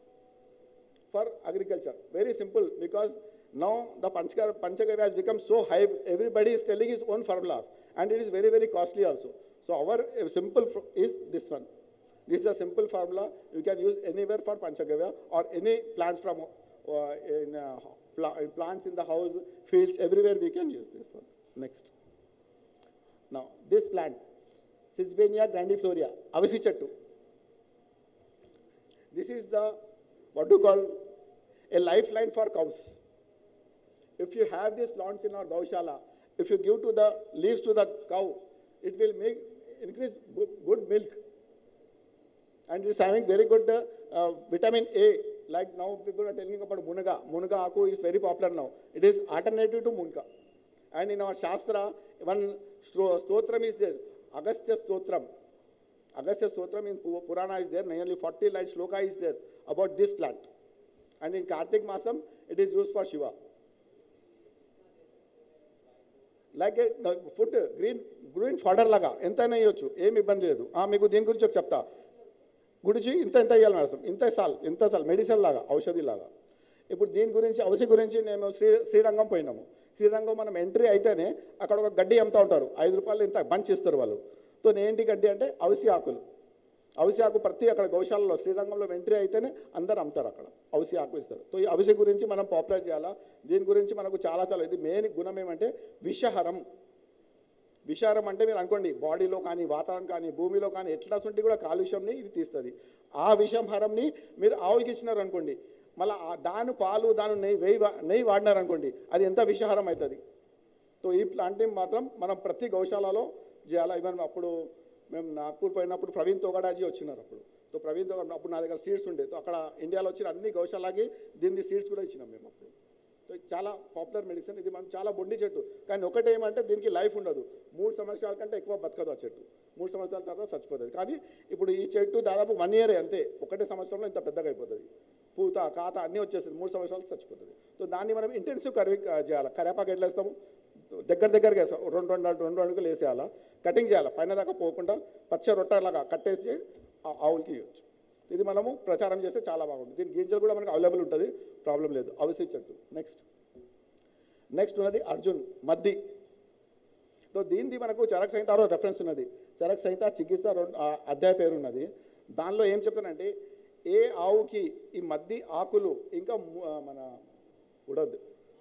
for agriculture. Very simple, because now the Panchagavya has become so high, everybody is telling his own formulas. And it is very, very costly also. So our simple is this one. This is a simple formula you can use anywhere for Panchagavya or any plants from plants in the house, fields, everywhere we can use this one. Next. Now, this plant, Sisbania grandifloria, avisi chettu. This is the, what do you call, a lifeline for cows. If you have these plants in our Gaushala, if you give to the leaves to the cow, it will increase good milk. And it is having very good vitamin A. Like now people are telling about munaga. Munaga aku is very popular now. It is alternative to munka. And in our Shastra, one stotram is there, Agastya Stotram. Agastya Stotram in Purana is there, nearly 40 line shloka is there about this plant. And in Kartik Masam, it is used for Shiva. Like a food, green fodder laga, entaina iyochu, em ibbandi ledu. Meeku deen gurinchi oka chepta. గుడిచి ఇంత ఇవ్వాలి మేడం, ఇంత సాల్ మెడిసిన్ లాగా, ఔషధి లాగా. ఇప్పుడు దీని గురించి అవసి గురించి నేను శ్రీరంగం పోయినాము. శ్రీరంగం మనం ఎంట్రీ అయితేనే అక్కడ ఒక గడ్డి అమ్ముతూ ఉంటారు, 5 రూపాయలు ఇంత బంచ్ ఇస్తారు వాళ్ళు. సో ఏంటి గడ్డి అంటే అవసి ఆకులు. అవసి ఆకు ప్రతి అక్కడ గౌశాలలో శ్రీరంగంలో ఎంట్రీ అయితేనే అందరు అమ్ముతారు, అక్కడ అవసి ఆకు ఇస్తారు. సో ఈ అవసి గురించి మనం పాపులర్ చేయాలా. దీని గురించి మనకు చాలా ఇది మెయిన్ గుణం ఏమంటే విషహరం. విషారం అంటే మీరు అనుకోండి, బాడీలో కానీ వాతావరణం కానీ భూమిలో కానీ ఎట్లా ఉంటే కూడా కాలుష్యంని ఇది తీస్తుంది. ఆ విషంహరంని మీరు ఆవులకి ఇచ్చినారు అనుకోండి, మళ్ళీ దాని పాలు దాని నెయ్యి వాడినారు అనుకోండి, అది ఎంత విషహారం అవుతుంది. సో ఈ ప్లాంటింగ్ మాత్రం మనం ప్రతి గౌశాలలో చేయాలి. ఈవెన్ అప్పుడు మేము నాగ్పూర్ పోయినప్పుడు ప్రవీణ్ తోగడాజీ వచ్చినారు. సో ప్రవీణ్ తోగడా అప్పుడు నా దగ్గర సీడ్స్ ఉండే. సో అక్కడ ఇండియాలో వచ్చిన అన్ని గౌశాలకి దీన్ని సీడ్స్ కూడా ఇచ్చినాం మేము అప్పుడు. సో చాలా పాపులర్ మెడిసిన్ ఇది. మనం చాలా బొండి చెట్టు, కానీ ఒకటి ఏమంటే దీనికి లైఫ్ ఉండదు. 3 సంవత్సరాల కంటే ఎక్కువ బతకదు ఆ చెట్టు. 3 సంవత్సరాల తర్వాత చచ్చిపోతుంది. కానీ ఇప్పుడు ఈ చెట్టు దాదాపు 1 ఇయర్ అంతే, 1 సంవత్సరంలో ఇంత పెద్దగా అయిపోతుంది. పూత కాత అన్నీ వచ్చేస్తుంది, 3 సంవత్సరాలు చచ్చిపోతుంది. సో దాన్ని మనం ఇంటెన్సివ్ చేయాలి. కరేపాకు ఎట్లా వేస్తాము, దగ్గరగా వేస్తాం, 2 అడుగులు వేసేయాలా, కటింగ్ చేయాలి, పైన దాకా పోకుండా పచ్చ రొట్టలాగా కట్టేసి ఆవులకి ఇవ్వచ్చు. ఇది మనము ప్రచారం చేస్తే చాలా బాగుంటుంది. దీని గింజలు కూడా మనకు అవైలబుల్ ఉంటుంది, ప్రాబ్లం లేదు. అవసి చెట్టు. నెక్స్ట్ ఉన్నది అర్జున్ మద్ది. సో దీనిది మనకు చరక సంహితలో రెఫరెన్స్ ఉన్నది. చరక సంహిత చికిత్స అధ్యాయ పేరు ఉన్నది. దానిలో ఏం చెప్తానంటే, ఏ ఆవుకి ఈ మద్ది ఆకులు ఇంకా మన ఉడదు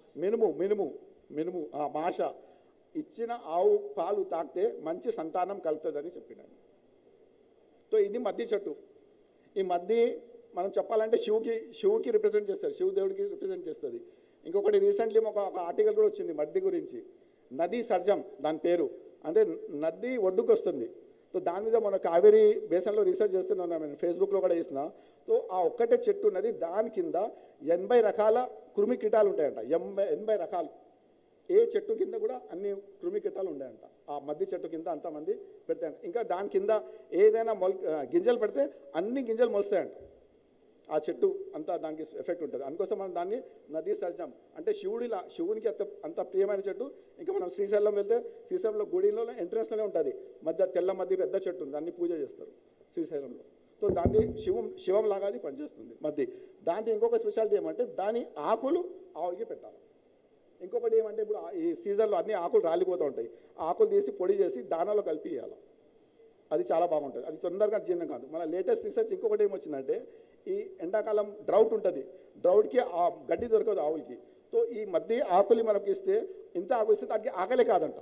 మినుము మాష ఇచ్చిన ఆవు పాలు తాకితే మంచి సంతానం కలుగుతుందని చెప్పినాను. సో ఇది మద్ది చెట్టు. ఈ మద్ది మనం చెప్పాలంటే శివుకి రిప్రజెంట్ చేస్తారు, శివదేవుడికి రిప్రజెంట్ చేస్తుంది. ఇంకొకటి రీసెంట్లీ ఒక ఆర్టికల్ కూడా వచ్చింది మద్ది గురించి, నదీ సర్జం దాని పేరు. అంటే నది ఒడ్డుకు వస్తుంది. సో దాని మీద మన కావేరీ బేసన్లో రీసెర్చ్ చేస్తున్నాను, నేను ఫేస్బుక్లో కూడా చేసిన. సో ఆ ఒక్కటే చెట్టు ఉన్నది, దాని కింద 80 రకాల కృమి కీటాలు ఉంటాయంట. 80 రకాలు. ఏ చెట్టు కింద కూడా అన్ని కృమి కీటాలు ఉంటాయంట. ఆ మద్ది చెట్టు కింద అంతమంది పెడతాయంట. ఇంకా దాని కింద ఏదైనా గింజలు పెడితే అన్ని గింజలు మొలుస్తాయంట. ఆ చెట్టు అంతా దానికి ఎఫెక్ట్ ఉంటుంది. అందుకోసం మనం దాన్ని నదీ సర్జం అంటే శివునికి అంత ప్రియమైన చెట్టు. ఇంకా మనం శ్రీశైలం వెళ్తే శ్రీశైలంలో గుడిలో ఎంట్రన్స్లోనే ఉంటుంది తెల్ల మద్ది పెద్ద చెట్టు ఉంది, దాన్ని పూజ చేస్తారు శ్రీశైలంలో. సో దాన్ని శివం లాగా అది పనిచేస్తుంది మద్ది. దాంట్లో ఇంకొక స్పెషాలిటీ ఏమంటే దాని ఆకులు ఆవుకి పెట్టాలి. ఇంకొకటి ఏమంటే ఇప్పుడు ఈ సీజన్లో అన్ని ఆకులు రాలిపోతూ ఉంటాయి, ఆకులు తీసి పొడి చేసి దానాలో కలిపి ఇవ్వాలి. అది చాలా బాగుంటుంది, అది తొందరగా జీర్ణం కాదు. మన లేటెస్ట్ రీసెర్చ్ ఇంకొకటి ఏమొచ్చిందంటే, ఈ ఎండాకాలం డ్రౌట్ ఉంటుంది, డ్రౌట్కి ఆ గడ్డి దొరకదు ఆవులకి. సో ఈ మధ్య ఆకులు మనకి ఇస్తే ఇంత ఆకు ఇస్తే దానికి ఆకలే కాదంట.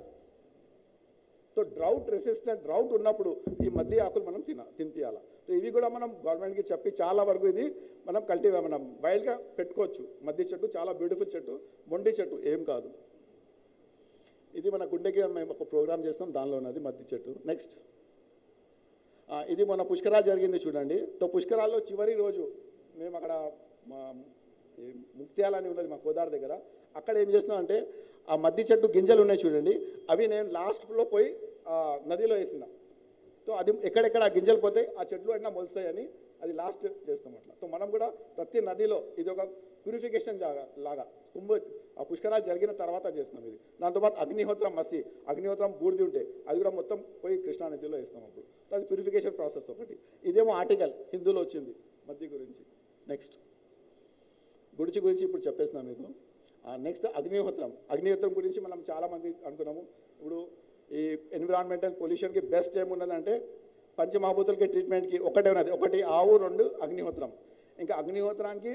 సో డ్రౌట్ రెసిస్టెంట్ డ్రౌట్ ఉన్నప్పుడు ఈ మధ్య ఆకులు మనం తినిపియాలి. సో ఇవి కూడా మనం గవర్నమెంట్కి చెప్పి చాలా వరకు ఇది మనం మనం వైల్డ్గా పెట్టుకోవచ్చు. మధ్య చెట్టు చాలా బ్యూటిఫుల్ చెట్టు, మొండి చెట్టు ఏం కాదు. ఇది మన గుండెకి మేము ఒక ప్రోగ్రామ్ చేస్తాం, దానిలో ఉన్నది మధ్య చెట్టు. నెక్స్ట్ ఇది మొన్న పుష్కరాలు జరిగింది చూడండి. సో పుష్కరాల్లో చివరి రోజు మేము అక్కడ ముక్త్యాల అని ఉన్నది మా కోదాడ దగ్గర, అక్కడ ఏం చేస్తున్నాం అంటే ఆ మద్ది చెట్టు గింజలు ఉన్నాయి చూడండి, అవి నేను లాస్ట్లో పోయి నదిలో వేసిన. సో అది ఎక్కడెక్కడ ఆ గింజలు పోతాయి ఆ చెట్లు అయినా మొలుస్తాయని అది లాస్ట్ చేస్తాం అట్లా. సో మనం కూడా ప్రతి నదిలో ఇది ఒక ప్యూరిఫికేషన్ లాగా ఆ పుష్కరాలు జరిగిన తర్వాత చేస్తున్నాం ఇది. దాంతోపాటు అగ్నిహోత్రం బూడిది ఉంటే అది కూడా మొత్తం పోయి కృష్ణా నదిలో వేస్తాం అప్పుడు. అది ప్యూరిఫికేషన్ ప్రాసెస్ ఒకటి. ఇదేమో ఆర్టికల్ హిందూలో వచ్చింది మద్ది గురించి. నెక్స్ట్ గురించి ఇప్పుడు చెప్పేస్తున్నాం మీకు. నెక్స్ట్ అగ్నిహోత్రం గురించి మనం చాలామంది అనుకున్నాము. ఇప్పుడు ఈ ఎన్విరాన్మెంటల్ పొల్యూషన్కి బెస్ట్ ఏమున్నదంటే పంచమహాభూతులకి ట్రీట్మెంట్కి ఒకటే ఉన్నది, ఒకటి ఆవు, 2 అగ్నిహోత్రం. ఇంకా అగ్నిహోత్రానికి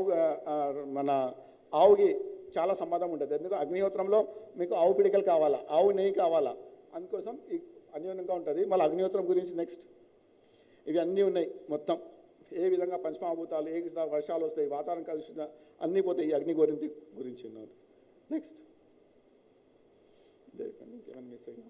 మన ఆవుకి చాలా సంబంధం ఉంటుంది. ఎందుకంటే అగ్నిహోత్రంలో మీకు ఆవు పిడికలు కావాలా, ఆవు నెయ్యి కావాలా, అందుకోసం ఈ అన్యోన్యంగా ఉంటుంది. మళ్ళీ అగ్నిహోత్రం గురించి నెక్స్ట్ ఇవి అన్నీ ఉన్నాయి మొత్తం. ఏ విధంగా పంచమహాభూతాలు, ఏ విధంగా వర్షాలు వస్తాయి, వాతావరణం కలుషిత అన్నీ పోతాయి. ఈ అగ్ని గురించి ఉన్నది. నెక్స్ట్ ఇంకేమైనా మిస్ అయినా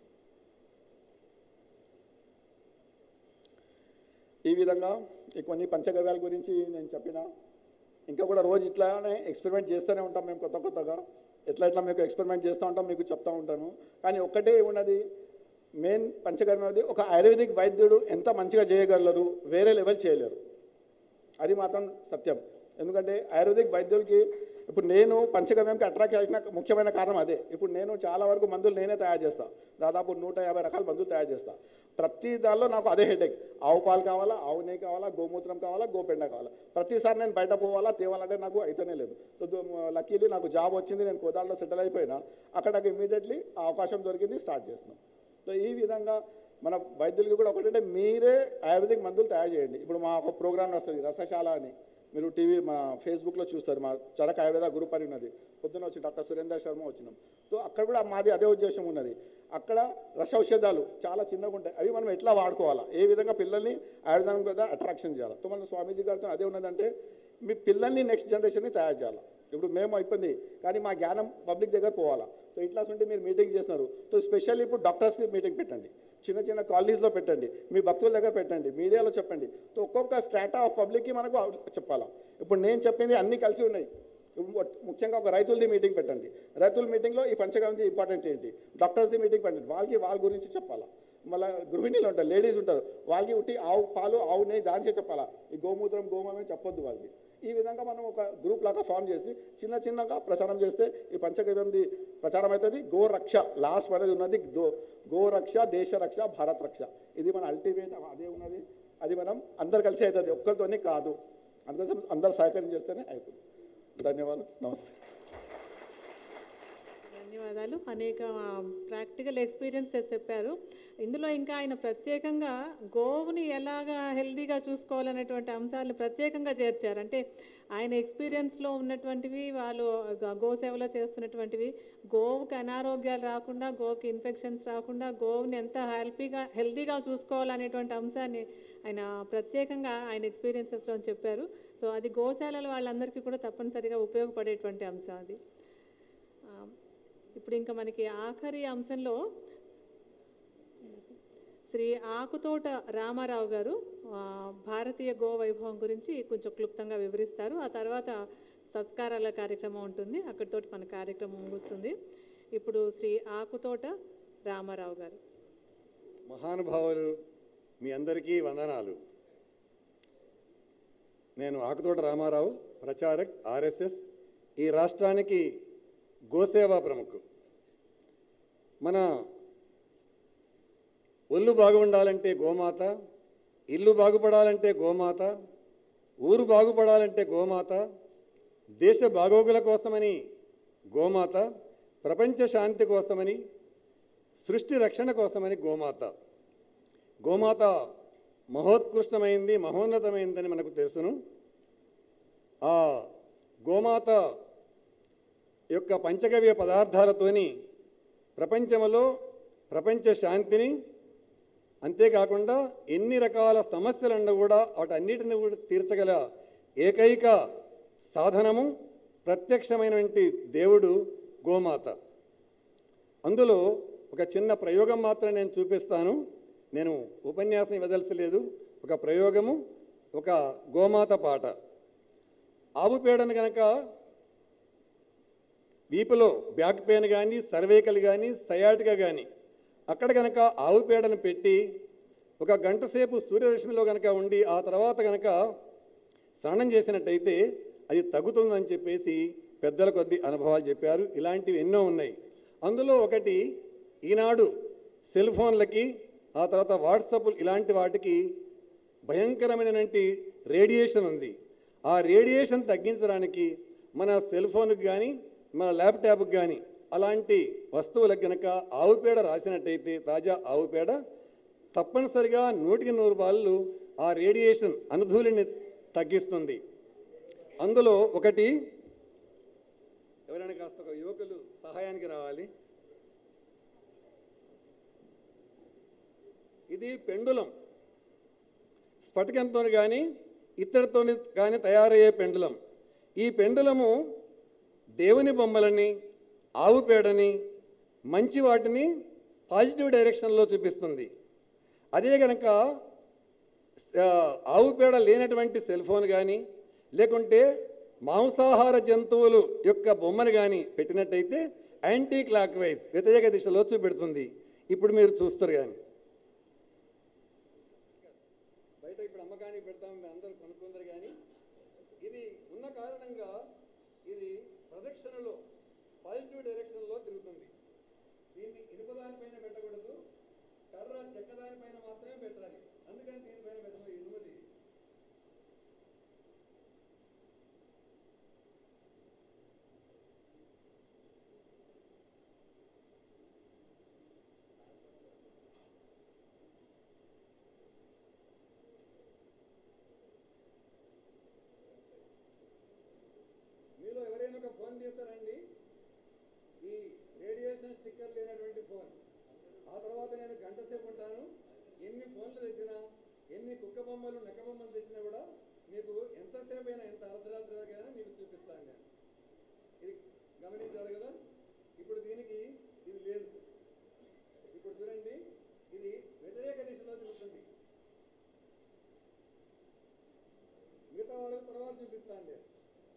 ఈ విధంగా కొన్ని పంచగవ్యాల గురించి నేను చెప్పిన. ఇంకా కూడా రోజు ఇట్లానే ఎక్స్పెరిమెంట్ చేస్తూనే ఉంటాం మేము కొత్తగా. ఎట్లా మీకు ఎక్స్పెరిమెంట్ చేస్తూ ఉంటాం, మీకు చెప్తూ ఉంటాను. కానీ ఒక్కటే ఉన్నది మెయిన్ పంచగవ్యం అది, ఒక ఆయుర్వేదిక్ వైద్యుడు ఎంత మంచిగా చేయగలరు, వేరే లెవెల్ చేయలేరు. అది మాత్రం సత్యం. ఎందుకంటే ఆయుర్వేదిక్ వైద్యులకి ఇప్పుడు నేను పంచగవ్యంకి అట్రాక్ట్ చేసిన ముఖ్యమైన కారణం అదే. ఇప్పుడు నేను చాలా వరకు మందులు నేనే తయారు చేస్తాను. దాదాపు 150 రకాల మందులు తయారు చేస్తాను. ప్రతి దానిలో నాకు అదే హెడేక్. ఆవు పాలు కావాలా, ఆవు నెయ్యి కావాలా, గోమూత్రం కావాలా, గోపెండ కావాలా. ప్రతిసారి నేను బయట పోవాలా, తేవాలంటే నాకు అయితేనే లేదు. లక్కీలీ నాకు జాబ్ వచ్చింది, నేను కోదాడలో సెటిల్ అయిపోయినా. అక్కడ నాకు ఇమీడియట్లీ ఆ అవకాశం దొరికింది, స్టార్ట్ చేస్తున్నాం. సో ఈ విధంగా మన వైద్యులకి కూడా ఒకటంటే మీరే ఆయుర్వేదిక్ మందులు తయారు చేయండి. ఇప్పుడు మా ఒక ప్రోగ్రామ్ వస్తుంది రసశాల అని, మీరు టీవీ మా ఫేస్బుక్లో చూస్తారు. మా చరక ఆయుర్వేద గ్రూప్ అని ఉన్నది. పొద్దున వచ్చి డాక్టర్ సురేందర్ శర్మ వచ్చినాం. సో అక్కడ కూడా మాది అదే ఉద్దేశం ఉన్నది. అక్కడ రస ఔషధాలు చాలా చిన్నగా ఉంటాయి. అవి మనం ఎట్లా వాడుకోవాలా, ఏ విధంగా పిల్లల్ని ఆయుర్వేదం మీద అట్రాక్షన్ చేయాలి. సో మన స్వామీజీ గారితో అదే ఉన్నదంటే మీ పిల్లల్ని నెక్స్ట్ జనరేషన్ని తయారు చేయాలి. ఇప్పుడు మేము అయిపోయింది కానీ మా జ్ఞానం పబ్లిక్ దగ్గర పోవాలా. సో ఇట్లా ఉంటే మీరు మీటింగ్ చేస్తున్నారు. సో స్పెషల్లీ ఇప్పుడు డాక్టర్స్కి మీటింగ్ పెట్టండి, చిన్న కాలనీస్లో పెట్టండి, మీ భక్తుల దగ్గర పెట్టండి, మీడియాలో చెప్పండి. సో ఒక్కొక్క స్ట్రాటా ఆఫ్ పబ్లిక్కి మనకు చెప్పాలా. ఇప్పుడు నేను చెప్పింది అన్నీ కలిసి ఉన్నాయి. ముఖ్యంగా ఒక రైతులది మీటింగ్ పెట్టండి. రైతుల మీటింగ్లో ఈ పంచగవ్యంది ఇంపార్టెంట్ ఏంటి, డాక్టర్స్ది మీటింగ్ పెట్టండి, వాళ్ళ గురించి చెప్పాలా. మళ్ళీ గృహిణీలు ఉంటారు, లేడీస్ ఉంటారు, వాళ్ళకి ఉట్టి ఆవు పాలు, ఆవు నెయ్యి దానికే చెప్పాలా. ఈ గోమూత్రం, గోమమే చెప్పొద్దు వాళ్ళకి. ఈ విధంగా మనం ఒక గ్రూప్ లాగా ఫామ్ చేసి చిన్నగా ప్రచారం చేస్తే ఈ పంచగవ్యంది ప్రచారం అవుతుంది. గోరక్ష లాస్ట్ అనేది ఉన్నది, గోరక్ష, దేశ రక్ష, భారత్ రక్ష. ఇది మన అల్టిమేట్ అదే ఉన్నది. అది మనం అందరు కలిసి అవుతుంది, ఒక్కరితోనే కాదు. అందుకోసం అందరు సహకారం చేస్తేనే అవుతుంది. ధన్యవాదాలు, నమస్తే. ధన్యవాదాలు. అనేక ప్రాక్టికల్ ఎక్స్పీరియన్సెస్ చెప్పారు. ఇందులో ఇంకా ఆయన ప్రత్యేకంగా గోవుని ఎలాగా హెల్దీగా చూసుకోవాలనేటువంటి అంశాలను ప్రత్యేకంగా చేర్చారు. అంటే ఆయన ఎక్స్పీరియన్స్లో ఉన్నటువంటివి, వాళ్ళు గోసేవలో చేస్తున్నటువంటివి, గోవుకి అనారోగ్యాలు రాకుండా, గోవుకి ఇన్ఫెక్షన్స్ రాకుండా, గోవుని ఎంత హెల్దీగా చూసుకోవాలనేటువంటి అంశాన్ని ఆయన ప్రత్యేకంగా ఆయన ఎక్స్పీరియన్సెస్లో చెప్పారు. సో అది గోశాలల వాళ్ళందరికీ కూడా తప్పనిసరిగా ఉపయోగపడేటువంటి అంశం అది. ఇప్పుడు ఇంకా మనకి ఆఖరి అంశంలో శ్రీ ఆకుతోట రామారావు గారు భారతీయ గో వైభవం గురించి కొంచెం క్లుప్తంగా వివరిస్తారు. ఆ తర్వాత సత్కారాల కార్యక్రమం ఉంటుంది, అక్కడితోటి మన కార్యక్రమం ముగుస్తుంది. ఇప్పుడు శ్రీ ఆకుతోట రామారావు గారు. మహానుభావులు, మీ అందరికీ వందనాలు. నేను ఆకుతోట రామారావు, ప్రచారక్, ఆర్ఎస్ఎస్. ఈ రాష్ట్రానికి గోసేవా ప్రముఖు. మన ఒళ్ళు బాగుండాలంటే గోమాత, ఇల్లు బాగుపడాలంటే గోమాత, ఊరు బాగుపడాలంటే గోమాత, దేశ బాగోగుల కోసమని గోమాత, ప్రపంచ శాంతి కోసమని, సృష్టి రక్షణ కోసమని గోమాత. గోమాత మహోత్కృష్టమైంది, మహోన్నతమైందని మనకు తెలుసును. ఆ గోమాత యొక్క పంచగవ్య పదార్థాలతోని ప్రపంచంలో ప్రపంచ శాంతిని, అంతేకాకుండా ఎన్ని రకాల సమస్యలను కూడా వాటన్నిటిని కూడా తీర్చగల ఏకైక సాధనము, ప్రత్యక్షమైనటువంటి దేవుడు గోమాత. అందులో ఒక చిన్న ప్రయోగం మాత్రం నేను చూపిస్తాను. నేను ఉపన్యాసం ఇవ్వదలసలేదు. ఒక ప్రయోగము, ఒక గోమాత పాట. ఆవు పేడను కనుక వీపులో బ్యాక్ పెయిన్ కానీ, సర్వైకల్ కానీ, సయాటికా కానీ అక్కడ కనుక ఆవు పేడను పెట్టి ఒక గంట సేపు సూర్యరశ్మిలో కనుక ఉండి ఆ తర్వాత కనుక స్నానం చేసినట్టయితే అది తగ్గుతుందని చెప్పేసి పెద్దల కొద్ది అనుభవాలు చెప్పారు. ఇలాంటివి ఎన్నో ఉన్నాయి. అందులో ఒకటి, ఈనాడు సెల్ ఫోన్లకి, ఆ తర్వాత వాట్సాప్ ఇలాంటి వాటికి భయంకరమైనటువంటి రేడియేషన్ ఉంది. ఆ రేడియేషన్ తగ్గించడానికి మన సెల్ ఫోన్కి కానీ, మన ల్యాప్టాప్కి కానీ అలాంటి వస్తువులకు కనుక ఆవు పేడ రాసినట్టయితే, తాజా ఆవు పేడ తప్పనిసరిగా 100% ఆ రేడియేషన్ అనుధూళిని తగ్గిస్తుంది. అందులో ఒకటి, ఎవరైనా కాస్త ఒక యువకులు సహాయానికి రావాలి. ఇది పెండులం. స్ఫటికంతో కానీ ఇత్తడితో కానీ తయారయ్యే పెండులం. ఈ పెండులము దేవుని బొమ్మలని, ఆవు పేడని, మంచి వాటిని పాజిటివ్ డైరెక్షన్లో చూపిస్తుంది. అదే కనుక ఆవు పేడ లేనటువంటి సెల్ ఫోన్ కానీ లేకుంటే మాంసాహార జంతువులు యొక్క బొమ్మను కానీ పెట్టినట్టయితే యాంటీ క్లాక్ వైజ్ వ్యతిరేక దిశలో చూపెడుతుంది. ఇప్పుడు మీరు చూస్తారు కానీ బయట ఇప్పుడు అమ్మకానికి పెడతాము, మీరు అందరూ కొనుక్కుందరు. కానీ ఇది ఉన్న కారణంగా ఇది ప్రదక్షిణలో పాజిటివ్ డైరెక్షన్లో తిరుగుతుంది. దీన్ని ఇనుప దానిపైన పెట్టకూడదు, కర్ర చెక్క దానిపైన మాత్రమే పెట్టాలి. అందుకని దీనిపైన పెట్టడం ఇనుమది. మీలో ఎవరైనా ఒక ఫోన్ తీస్తారండి, ఈ రేడియేషన్ స్టిక్కర్ లేనటువంటి ఫోన్. ఆ తర్వాత నేను గంట సేపు ఉంటాను. ఎన్ని ఫోన్లు తెచ్చినా, ఎన్ని కుక్క బొమ్మలు, నక్క బొమ్మలు తెచ్చినా కూడా మీకు ఎంతసేపు అయినా, ఎంత అర్ధరాత్రి వరకైనా మీకు చూపిస్తాను నేను. ఇది గమనించారు కదా. ఇప్పుడు దీనికి ఇది లేదు. ఇప్పుడు చూడండి, ఇది వ్యతిరేక దిశలో చూస్తుంది. మిగతా వాళ్ళకి తర్వాత చూపిస్తాను నేను.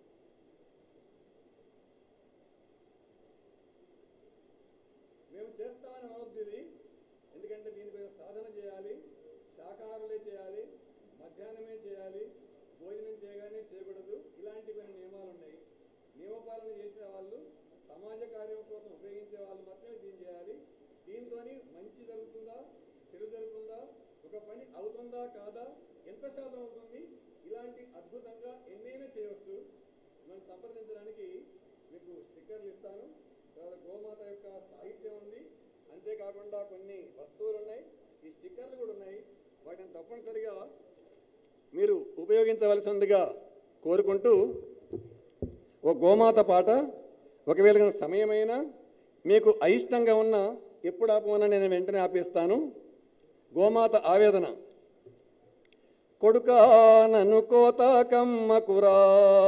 మేము చేస్తామని అనవద్దు. ఎందుకంటే దీనిపై సాధన చేయాలి, శాకాహారులే చేయాలి, మధ్యాహ్నమే చేయాలి, భోజనం చేయగానే చేయకూడదు. ఇలాంటి కొన్ని నియమాలు ఉన్నాయి. నియమపాలన చేసే వాళ్ళు, సమాజ కార్యం కోసం ఉపయోగించే వాళ్ళు మాత్రమే దీన్ని చేయాలి. దీంతో మంచి జరుగుతుందా, చెడు జరుగుతుందా, ఒక పని అవుతుందా కాదా, ఎంత శాతం అవుతుంది, ఇలాంటి అద్భుతంగా ఎన్నైనా చేయవచ్చు. మనం సంప్రదించడానికి మీకు స్టిక్కర్లు ఇస్తాను. తర్వాత గోమాత యొక్క సాహిత్యం ఉంది, అంతేకాకుండా కొన్ని వస్తువులు ఉన్నాయి, ఈ స్టిక్కర్లు కూడా ఉన్నాయి. వాటిని తప్పనిసరిగా మీరు ఉపయోగించవలసిందిగా కోరుకుంటూ ఒక గోమాత పాట, ఒకవేళ సమయమైనా మీకు అయిష్టంగా ఉన్నా ఎప్పుడు ఆపమన్నా నేను వెంటనే ఆపేస్తాను. గోమాత ఆవేదన. కొడుకా నన్ను కోత కమ్మకురా,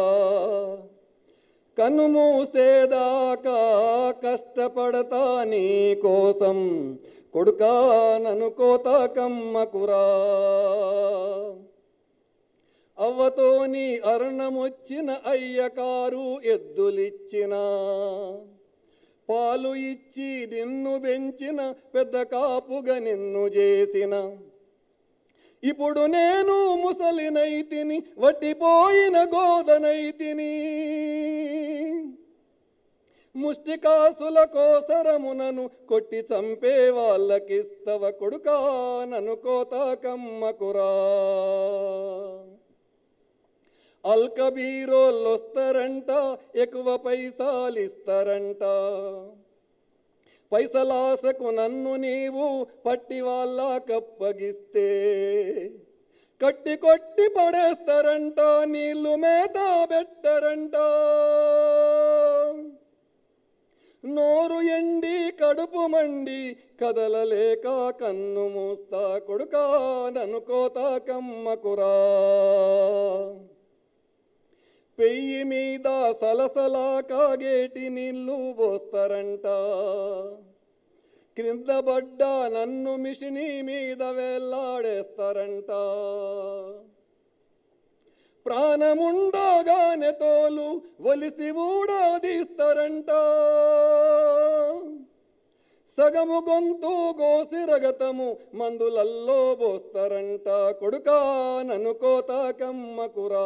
కన్ను మూసేదాకా కష్టపడతా నీ కోసం, కొడుకా నన్ను కోత కమ్మకురా. అవ్వతోని అరణమొచ్చిన అయ్యకారు ఎద్దులిచ్చిన, పాలు ఇచ్చి నిన్ను పెంచిన పెద్ద కాపుగా నిన్ను చేసిన, ఇప్పుడు నేను ముసలినైతిని వట్టిపోయిన గోదనైతిని, ముష్టికాసుల కోసరమునను కొట్టి చంపే వాళ్ళకిస్తవ, కొడుకా నన్ను కోత కమ్మకురా. అల్కబీరోళ్ళొస్తారంట, ఎక్కువ పైసలిస్తారంట, పైసలాసకు నన్ను నీవు పట్టి వాళ్ళ కప్పగిస్తే, కట్టి కొట్టి పడేస్తారంట, నీళ్లు మేత పెట్టరంట, నోరు ఎండి కడుపు మండి కదలలేక కన్ను మూస్తా, కొడుకా నన్ను కోత కమ్మకురా. పెయ్యి మీద సలసలా కాగేటి నీళ్లు పోస్తారంట, క్రింద పడ్డా నన్ను మిషిని మీద వేలాడేస్తారంట, ప్రాణముండగానే తోలు ఒలిసి ఊడదీస్తారంట, సగము గొంతు గోసిరగతము మందులల్లో పోస్తారంట, కొడుకా నన్ను కోత కమ్మకురా.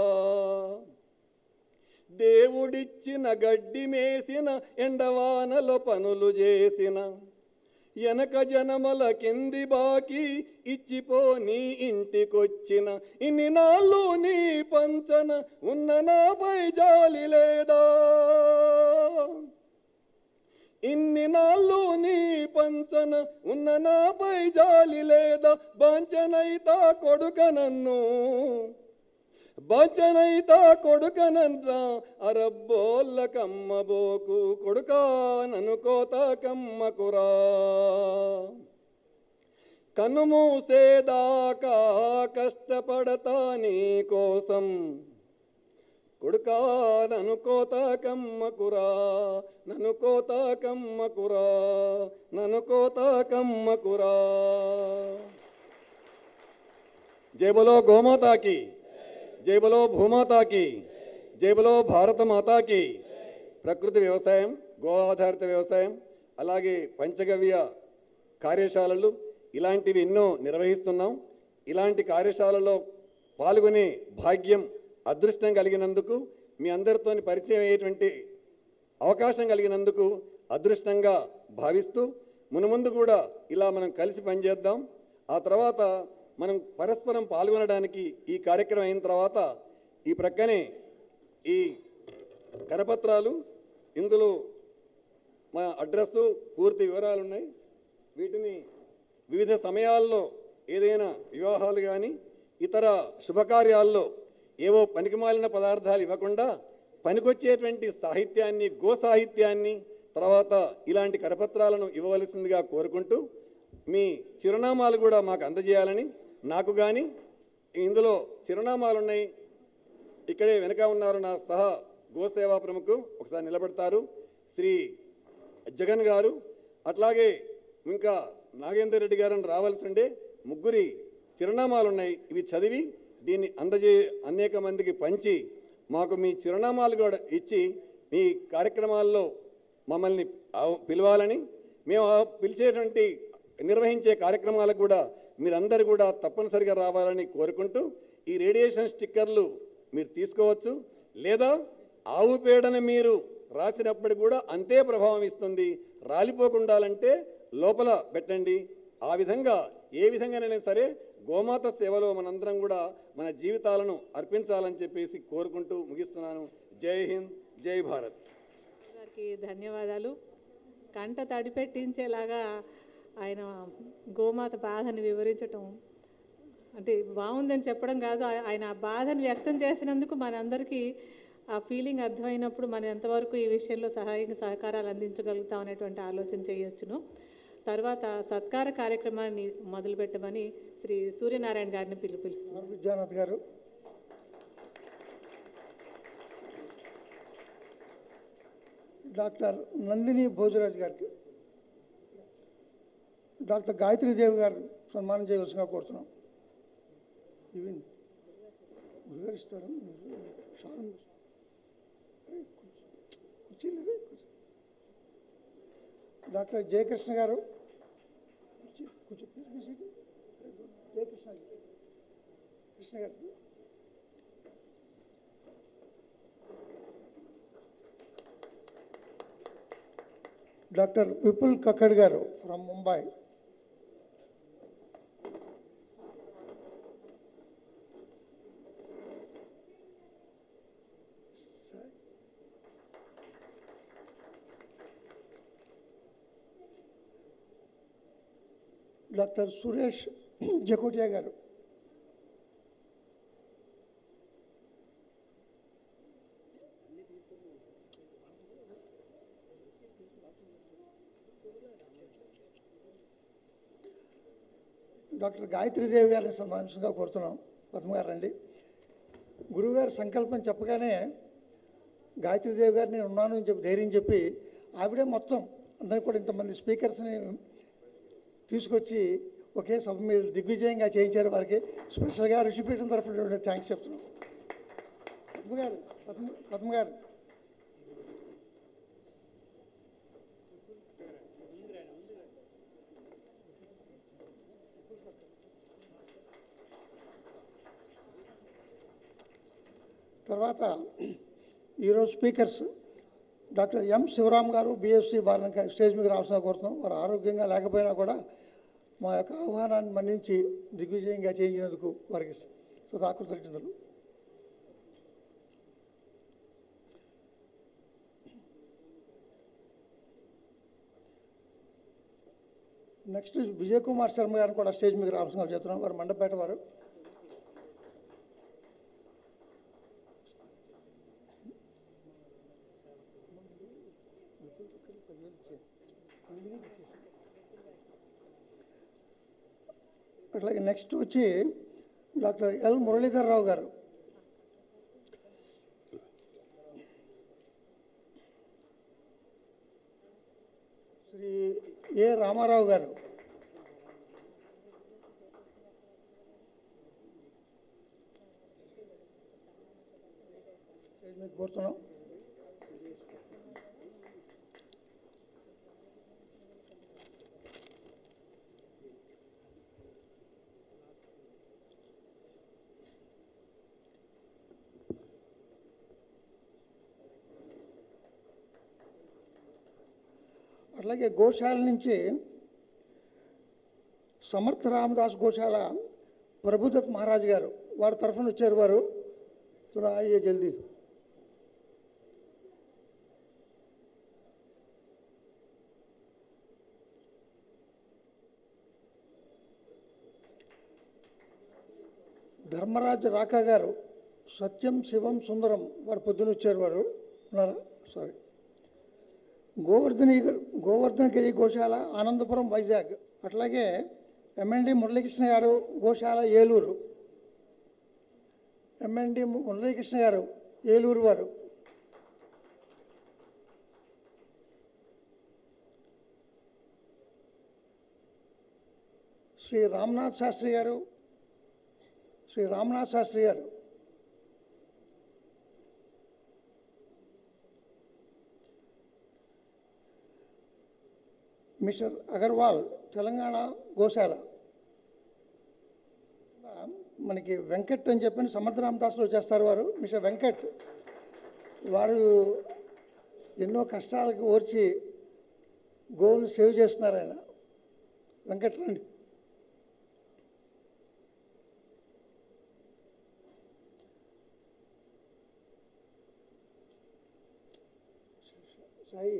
దేవుడిచ్చిన గడ్డి మేసిన, ఎండవానలో పనులు చేసిన, వెనక జనమల కింది బాకి ఇచ్చిపో నీ ఇంటికొచ్చిన, ఇన్ని నాళ్ళు నీ పంచన ఉన్న నాపై జాలి లేదా, ఇన్ని నాళ్ళు నీ పంచన ఉన్న నాపై జాలి లేదా, బాంచనైతా కొడుక నన్ను, బాంచనైతా కొడుకనంతా అరబ్బోళ్ళ కమ్మబోకు, కొడుకా నన్ను కోత కమ్మకురా. కన్నుమూసేదాకా కష్టపడతా నీ కోసం కొడుకా నన్ను కోతాకమ్మకురా, నన్ను కోతాకమ్మకురా, నన్ను కోతాకమ్మకురా. జై బలో గోమాతాకి, జై బలో భూమాతాకి, జై బలో భారత మాతాకి. ప్రకృతి వ్యవసాయం, గో ఆధారిత వ్యవసాయం, అలాగే పంచగవ్య కార్యశాలలు ఇలాంటివి ఎన్నో నిర్వహిస్తున్నాం. ఇలాంటి కార్యశాలలో పాల్గొనే భాగ్యం, అదృష్టం కలిగినందుకు, మీ అందరితో పరిచయం అయ్యేటువంటి అవకాశం కలిగినందుకు అదృష్టంగా భావిస్తూ మునుముందు కూడా ఇలా మనం కలిసి పనిచేద్దాం. ఆ తర్వాత మనం పరస్పరం పాల్గొనడానికి ఈ కార్యక్రమం అయిన తర్వాత ఈ ప్రక్కనే ఈ కరపత్రాలు, ఇందులో మా అడ్రస్సు, పూర్తి వివరాలు ఉన్నాయి. వీటిని వివిధ సమయాల్లో ఏదైనా వివాహాలు కానీ ఇతర శుభకార్యాల్లో ఏవో పనికిమాలిన పదార్థాలు ఇవ్వకుండా పనికొచ్చేటువంటి సాహిత్యాన్ని, గో సాహిత్యాన్ని, తర్వాత ఇలాంటి కరపత్రాలను ఇవ్వవలసిందిగా కోరుకుంటూ మీ చిరునామాలు కూడా మాకు అందజేయాలని, నాకు కానీ ఇందులో చిరునామాలు ఉన్నాయి. ఇక్కడే వెనక ఉన్నారు నా సహా గోసేవా ప్రముఖు, ఒకసారి నిలబడతారు, శ్రీ జగన్ గారు. అట్లాగే ఇంకా నాగేందర్ రెడ్డి గారని రావాల్సి ఉండే ముగ్గురి చిరునామాలు ఉన్నాయి. ఇవి చదివి దీన్ని అనేక మందికి పంచి మాకు మీ చిరునామాలు కూడా ఇచ్చి మీ కార్యక్రమాల్లో మమ్మల్ని పిలవాలని, మేము పిలిచేటువంటి నిర్వహించే కార్యక్రమాలకు కూడా మీరందరూ కూడా తప్పనిసరిగా రావాలని కోరుకుంటూ ఈ రేడియేషన్ స్టిక్కర్లు మీరు తీసుకోవచ్చు, లేదా ఆవు పేడను మీరు రాసినప్పుడు కూడా అంతే ప్రభావం ఇస్తుంది. రాలిపోకుండాలంటే లోపల పెట్టండి. ఆ విధంగా ఏ విధంగానైనా సరే గోమాత సేవలో మనందరం కూడా మన జీవితాలను అర్పించాలని చెప్పేసి కోరుకుంటూ ముగిస్తున్నాను. జై హింద్, జై భారత్. గారికి ధన్యవాదాలు. కంట తడిపెట్టించేలాగా ఆయన గోమాత బాధని వివరించటం అంటే బాగుందని చెప్పడం కాదు, ఆయన ఆ బాధను వ్యక్తం చేసినందుకు మనందరికీ ఆ ఫీలింగ్ అర్థమైనప్పుడు మనం ఎంతవరకు ఈ విషయంలో సహకారాలు అందించగలుగుతాం అనేటువంటి ఆలోచన చేయొచ్చును. తర్వాత సత్కార కార్యక్రమాన్ని మొదలుపెట్టమని శ్రీ సూర్యనారాయణ గారిని పిలుపునిస్తున్నారు. విద్యానాథ్ గారు, డాక్టర్ నందిని భోజరాజ్ గారికి, డాక్టర్ గాయత్రీదేవి గారు సన్మానం చేయవలసిందిగా కోరుతున్నాం. ఈవెన్ గురుగారు ఇస్తారు. డాక్టర్ జయకృష్ణ గారు, జయకృష్ణ కృష్ణ గారు, డాక్టర్ విపుల్ కక్కడ్ గారు ఫ్రమ్ ముంబై, డాక్టర్ సురేష్ జకోటియా గారు, డాక్టర్ గాయత్రీదేవి గారిని సన్మానించగా కోరుతున్నాం. పద్మ గారు రండి. గురువుగారు సంకల్పం చెప్పగానే గాయత్రీదేవి గారు నేను ఉన్నాను అని చెప్పి ధైర్యం చెప్పి ఆవిడే మొత్తం అందరికీ కూడా ఇంతమంది స్పీకర్స్ని తీసుకొచ్చి ఒకే సభ మీద దిగ్విజయంగా చేయించారు. వారికి స్పెషల్గా ఋషిపీఠం తరఫున థ్యాంక్స్ చెప్తున్నాం. పద్మ గారు తర్వాత ఈరోజు స్పీకర్స్ డాక్టర్ ఎం శివరామ్ గారు బిఎస్సి వారిని స్టేజ్ మీద రావాల్సిన కోరుతున్నాం. వారు ఆరోగ్యంగా లేకపోయినా కూడా మా యొక్క ఆహ్వానాన్ని మన్నించి దిగ్విజయంగా చేయించినందుకు వారికి సదాకృతజ్ఞతలు. నెక్స్ట్ విజయ్ కుమార్ శర్మ గారిని కూడా స్టేజ్ మీద రావాల్సిన చెప్తున్నాం. వారు మండపేట వారు. అట్లాగే నెక్స్ట్ వచ్చి డాక్టర్ ఎల్ మురళీధర్రావు గారు. శ్రీ ఏ రామారావు గారు. కోరుతున్నాం. అట్లాగే గోశాల నుంచి సమర్థ రామదాస్ గోశాల ప్రభుదత్ మహారాజ్ గారు వారి తరఫున వచ్చారు. వారు అయ్యే జల్దీ. ధర్మరాజ్ రాకా గారు సత్యం శివం సుందరం వారు పొద్దున వచ్చారు. వారు ఉన్నారా? సారీ. గోవర్ధనగిరి గోశాల ఆనందపురం వైజాగ్. అట్లాగే ఎంఎన్డి మురళీకృష్ణ గారు గోశాల ఏలూరు. ఎంఎన్డి మురళీకృష్ణ గారు ఏలూరు వారు. శ్రీ రామనాథ్ శాస్త్రి గారు మిస్టర్ అగర్వాల్ తెలంగాణ గోశాల. మనకి వెంకట్ అని చెప్పని సమర్థ రామదాస్లో చేస్తారు వారు. మిస్టర్ వెంకట్ వారు ఎన్నో కష్టాలకు ఓర్చి గోవును సేవ్ చేస్తున్నారు. ఆయన వెంకట్ రండి. సాయి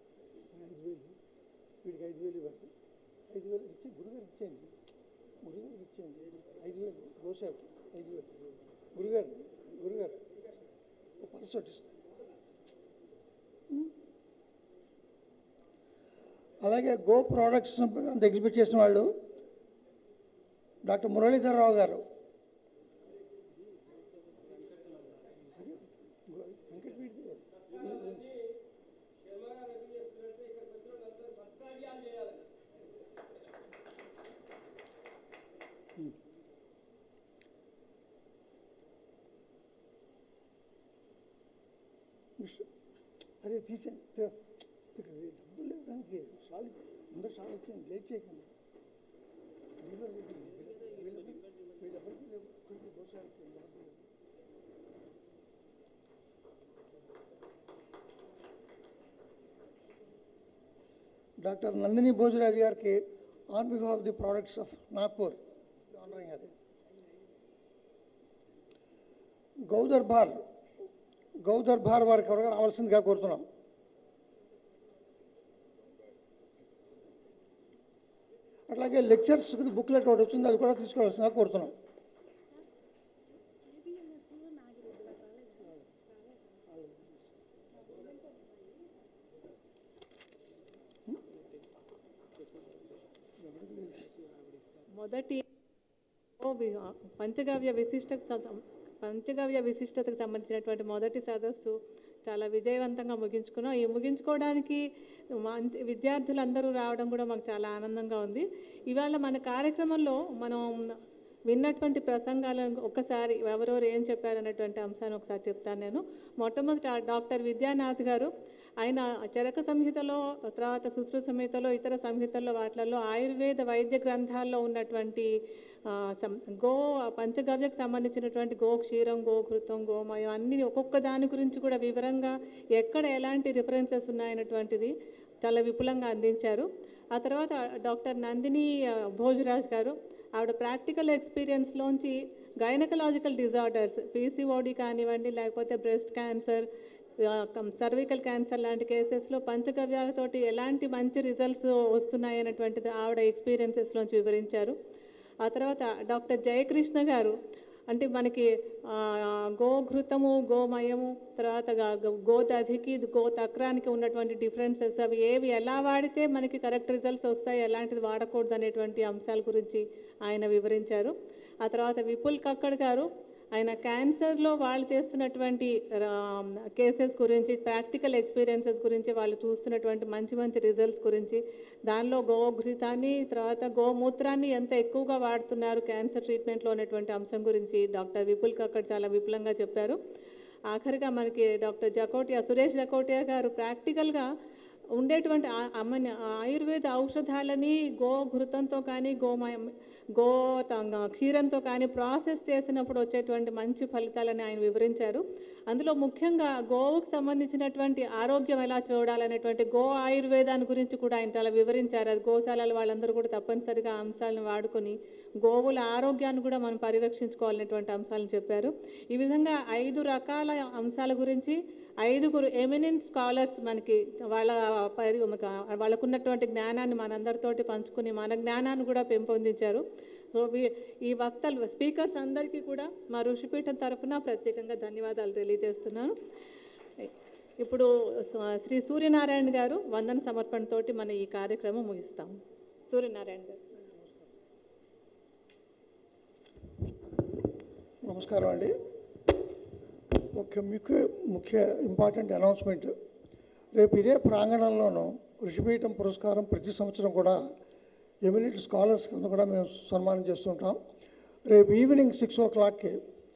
వీడికి 5,000 ఇవ్వండి. 5,000 ఇచ్చి గురుగారికి ఇచ్చేయండి. 5,000 గోశాలకి 5,000 గురుగారు పర్సు అలాగే గో ప్రోడక్ట్స్ ఎగ్జిబిట్ చేసిన వాళ్ళు డాక్టర్ మురళీధర్రావు గారు. అరే తీసేయండి. డబ్బులు లేవడానికి అందరూ చాలా వచ్చాను. లేట్ చేయకండి. డాక్టర్ నందిని భోజరాజు గారికి on behalf of the products of Nagpur honouring అది. గౌదర్బార్ వారికి ఎవరైనా రావాల్సిందిగా కోరుతున్నాం. అట్లాగే లెక్చర్స్ బుక్లెట్ ఒకటి వచ్చింది, అది కూడా తీసుకోవాల్సిందిగా కోరుతున్నాం. మొదటి పంచగవ్య విశిష్టతకు సంబంధించినటువంటి మొదటి సదస్సు చాలా విజయవంతంగా ముగించుకున్నాం. ఈ ముగించుకోవడానికి విద్యార్థులందరూ రావడం కూడా మాకు చాలా ఆనందంగా ఉంది. ఇవాళ మన కార్యక్రమంలో మనం విన్నటువంటి ప్రసంగాలను ఒక్కసారి ఎవరెవరు ఏం చెప్పారనేటువంటి అంశాన్ని ఒకసారి చెప్తాను నేను. మొట్టమొదటి డాక్టర్ విద్యానాథ్ గారు, ఆయన చరక సంహితలో, తర్వాత సుశ్రుత సంహితలో, ఇతర సంహితల్లో వాటిలలో ఆయుర్వేద వైద్య గ్రంథాల్లో ఉన్నటువంటి పంచగవ్యకు సంబంధించినటువంటి గోక్షీరం, గోఘృతం, గోమయం అన్ని ఒక్కొక్క దాని గురించి కూడా వివరంగా ఎక్కడ ఎలాంటి రిఫరెన్సెస్ ఉన్నాయన్నటువంటిది చాలా విపులంగా అందించారు. ఆ తర్వాత డాక్టర్ నందిని భోజరాజ్ గారు, ఆవిడ ప్రాక్టికల్ ఎక్స్పీరియన్స్లోంచి గైనకలాజికల్ డిజార్డర్స్, పీసీఓడి కానివ్వండి, లేకపోతే బ్రెస్ట్ క్యాన్సర్, సర్వికల్ క్యాన్సర్ లాంటి కేసెస్లో పంచగవ్యాలతోటి ఎలాంటి మంచి రిజల్ట్స్ వస్తున్నాయి అనేటువంటిది ఆవిడ ఎక్స్పీరియన్సెస్లోంచి వివరించారు. ఆ తర్వాత డాక్టర్ జయకృష్ణ గారు అంటే మనకి గోఘృతము, గోమయము, తర్వాత గోదధికి, గోతక్రానికి ఉన్నటువంటి డిఫరెన్సెస్, అవి ఏవి ఎలా వాడితే మనకి కరెక్ట్ రిజల్ట్స్ వస్తాయి, ఎలాంటిది వాడకూడదు అనేటువంటి అంశాల గురించి ఆయన వివరించారు. ఆ తర్వాత విపుల్ కక్కడ్ గారు ఆయన క్యాన్సర్లో వాళ్ళు చేస్తున్నటువంటి కేసెస్ గురించి, ప్రాక్టికల్ ఎక్స్పీరియన్సెస్ గురించి, వాళ్ళు చూస్తున్నటువంటి మంచి మంచి రిజల్ట్స్ గురించి, దానిలో గోఘృతాన్ని తర్వాత గోమూత్రాన్ని ఎంత ఎక్కువగా వాడుతున్నారు క్యాన్సర్ ట్రీట్మెంట్లో అనేటువంటి అంశం గురించి డాక్టర్ విపుల్ కక్కడ్ చాలా విపులంగా చెప్పారు. ఆఖరిగా మనకి డాక్టర్ సురేష్ జకోటియా గారు ప్రాక్టికల్గా ఉండేటువంటి ఆయుర్వేద ఔషధాలని గోఘృతంతో కానీ క్షీరంతో కానీ ప్రాసెస్ చేసినప్పుడు వచ్చేటువంటి మంచి ఫలితాలని ఆయన వివరించారు. అందులో ముఖ్యంగా గోవుకు సంబంధించినటువంటి ఆరోగ్యం ఎలా చూడాలనేటువంటి ఆయుర్వేదాన్ని గురించి కూడా ఆయన చాలా వివరించారు. అది గోశాలల వాళ్ళందరూ కూడా తప్పనిసరిగా అంశాలను వాడుకొని గోవుల ఆరోగ్యాన్ని కూడా మనం పరిరక్షించుకోవాలనేటువంటి అంశాలను చెప్పారు. ఈ విధంగా 5 రకాల అంశాల గురించి 5 ఎమినెంట్ స్కాలర్స్ మనకి వాళ్ళకున్నటువంటి జ్ఞానాన్ని మనందరితోటి పంచుకుని మన జ్ఞానాన్ని కూడా పెంపొందించారు. సో ఈ వక్తలు స్పీకర్స్ అందరికీ కూడా మా ఋషిపీఠం తరఫున ప్రత్యేకంగా ధన్యవాదాలు తెలియజేస్తున్నాను. ఇప్పుడు శ్రీ సూర్యనారాయణ గారు వందన సమర్పణతోటి మన ఈ కార్యక్రమం ముగిస్తాం. సూర్యనారాయణ గారు. నమస్కారం అండి. ఒక ముఖ్య ఇంపార్టెంట్ అనౌన్స్మెంట్. రేపు ఇదే ప్రాంగణంలోనూ ఋషిపీఠం పురస్కారం ప్రతి సంవత్సరం కూడా ఎమినెంట్ స్కాలర్స్ కింద కూడా మేము సన్మానం చేస్తుంటాం. రేపు ఈవినింగ్ 6 o'clockకి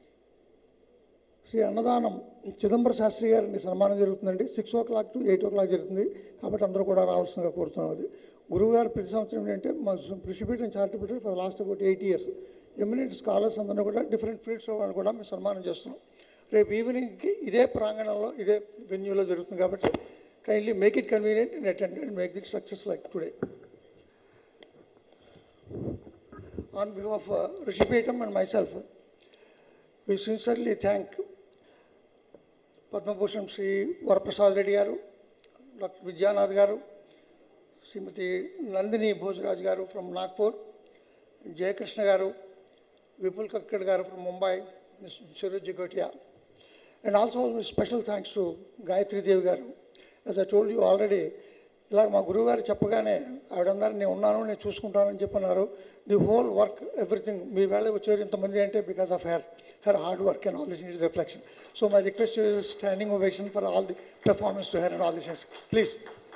శ్రీ అన్నదానం చిదంబర శాస్త్రి గారిని సన్మానం జరుగుతుందండి. 6 o'clock to 8 o'clock జరుగుతుంది. కాబట్టి అందరూ కూడా రావాల్సిందిగా కోరుతున్నాం. అది గురువు గారు ప్రతి సంవత్సరం ఏంటంటే మా Rishipeetham charitable for last about 8 years eminent scholars అందరూ కూడా డిఫరెంట్ ఫీల్డ్స్లో వాళ్ళు కూడా మేము సన్మానం చేస్తున్నాం. రేపు ఈవినింగ్కి ఇదే ప్రాంగణంలో ఇదే వెన్యూలో జరుగుతుంది. కాబట్టి kindly make it convenient and attend and make it success like today. On behalf of Rishipetham and myself, we sincerely thank Padma Bhushan Sri Varaprasad Reddy garu, Dr. Vidyanath garu, Srimati Nandini Bhojraj garu from Nagpur, Jay Krishna garu, Vipul Kakkad garu from Mumbai, Ms. Suresh Jagotia, and also special thanks to Gayatri Devi garu. As I told you already, ఇలా మా గురువు గారు చెప్పగానే ఆవిడందరూ నేను ఉన్నాను, నేను చూసుకుంటానని చెప్పన్నారు. ది హోల్ వర్క్ ఎవ్రీథింగ్ మీ వేళ వచ్చారు ఇంతమంది అంటే because of her hard work and all this needs reflection. So my request to you is standing ovation for all the performance to her and all this things. Please.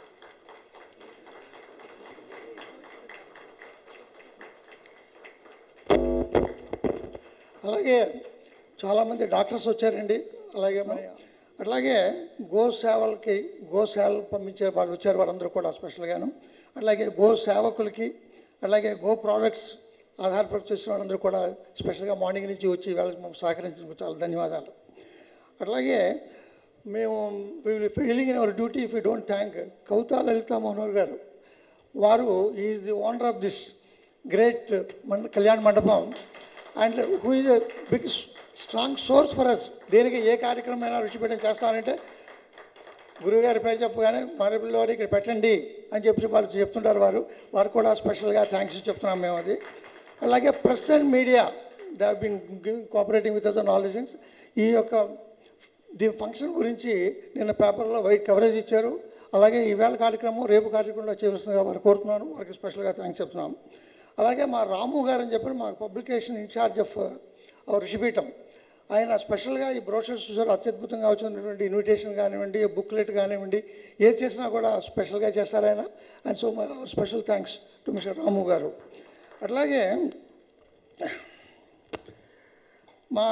అలాగే చాలామంది డాక్టర్స్ వచ్చారండి. అట్లాగే గోసేవలు పంపించే వాళ్ళు వచ్చారు, వారందరూ కూడా స్పెషల్గాను. అట్లాగే గో సేవకులకి, అలాగే గో ప్రోడక్ట్స్ ఆధారపడి చేసిన వాళ్ళందరూ కూడా స్పెషల్గా మార్నింగ్ నుంచి వచ్చి వాళ్ళకి సహకరించినందుకు చాలా ధన్యవాదాలు. అట్లాగే మేము failing in our duty if you don't thank Kavita Lalita Manohar గారు. వారు is the owner of this great kalyana mandapam and who is a big strong source for us. దేనికి ఏ కార్యక్రమం అయినా ఋషిపీఠం చేస్తానంటే గురువుగారి పేరు చెప్పగానే మరబుల్ వారు ఇక్కడ పెట్టండి అని చెప్పి వాళ్ళు చెప్తుంటారు. వారు కూడా స్పెషల్గా థ్యాంక్స్ చెప్తున్నాం మేము. అది అలాగే press and media they have been giving cooperating with us and all this things. దీని ఫంక్షన్ గురించి నిన్న పేపర్లో వైట్ కవరేజ్ ఇచ్చారు. అలాగే ఈవేళ కార్యక్రమం రేపు కార్యక్రమంలో చేయవలసిందిగా వారు కోరుతున్నాను. వారికి స్పెషల్గా థ్యాంక్స్ చెప్తున్నాము. అలాగే మా రాము గారు అని చెప్పి మా publication in charge of our Rishipeetham, ఆయన స్పెషల్గా ఈ బ్రోషర్స్ చూసారు, అత్యద్భుతంగా వచ్చినటువంటి ఇన్విటేషన్ కానివ్వండి, బుక్లెట్ కానివ్వండి, ఏది చేసినా కూడా స్పెషల్గా చేస్తారు ఆయన. And so my special thanks to mister Ramu గారు. అట్లాగే మా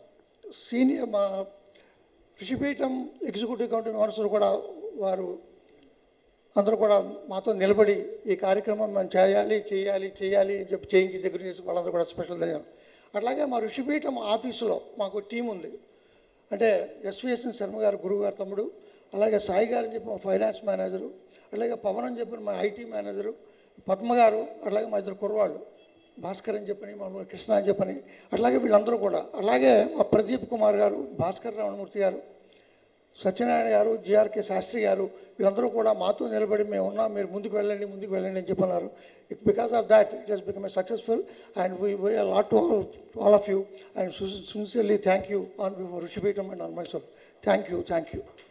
ఋషిపీఠం ఎగ్జిక్యూటివ్ కమిటీ మెంబర్స్ కూడా వారు అందరూ కూడా మాతో నిలబడి ఈ కార్యక్రమం మనం చేయాలి అని చెప్పి చేయించి దగ్గర చేసి వాళ్ళందరూ కూడా స్పెషల్ ధన్యవాదాలు. అట్లాగే మా ఋషిపీఠం ఆఫీసులో మాకు టీం ఉంది. అంటే ఎస్విఎస్ఎన్ శర్మ గారు గురువు గారు తమ్ముడు, అలాగే సాయి గారు అని చెప్పి మా ఫైనాన్స్ మేనేజరు, అలాగే పవన్ అని చెప్పిన మా ఐటీ మేనేజరు, పద్మ గారు, అట్లాగే మా 2 కుర్రవాళ్ళు భాస్కర్ అని చెప్పని, మా కృష్ణ అని చెప్పని, అట్లాగే వీళ్ళందరూ కూడా, అలాగే మా ప్రదీప్ కుమార్ గారు, భాస్కర్ రామమూర్తి గారు, సత్యనారాయణ గారు, జిఆర్కే శాస్త్రి గారు వీళ్ళందరూ కూడా మాతో నిలబడి మేము ఉన్నాం, మీరు ముందుకు వెళ్ళండి అని చెప్పన్నారు. Because of that it has become successful and we are lot to all of you and sincerely thank you on before Rishipeetham and on myself. Thank you.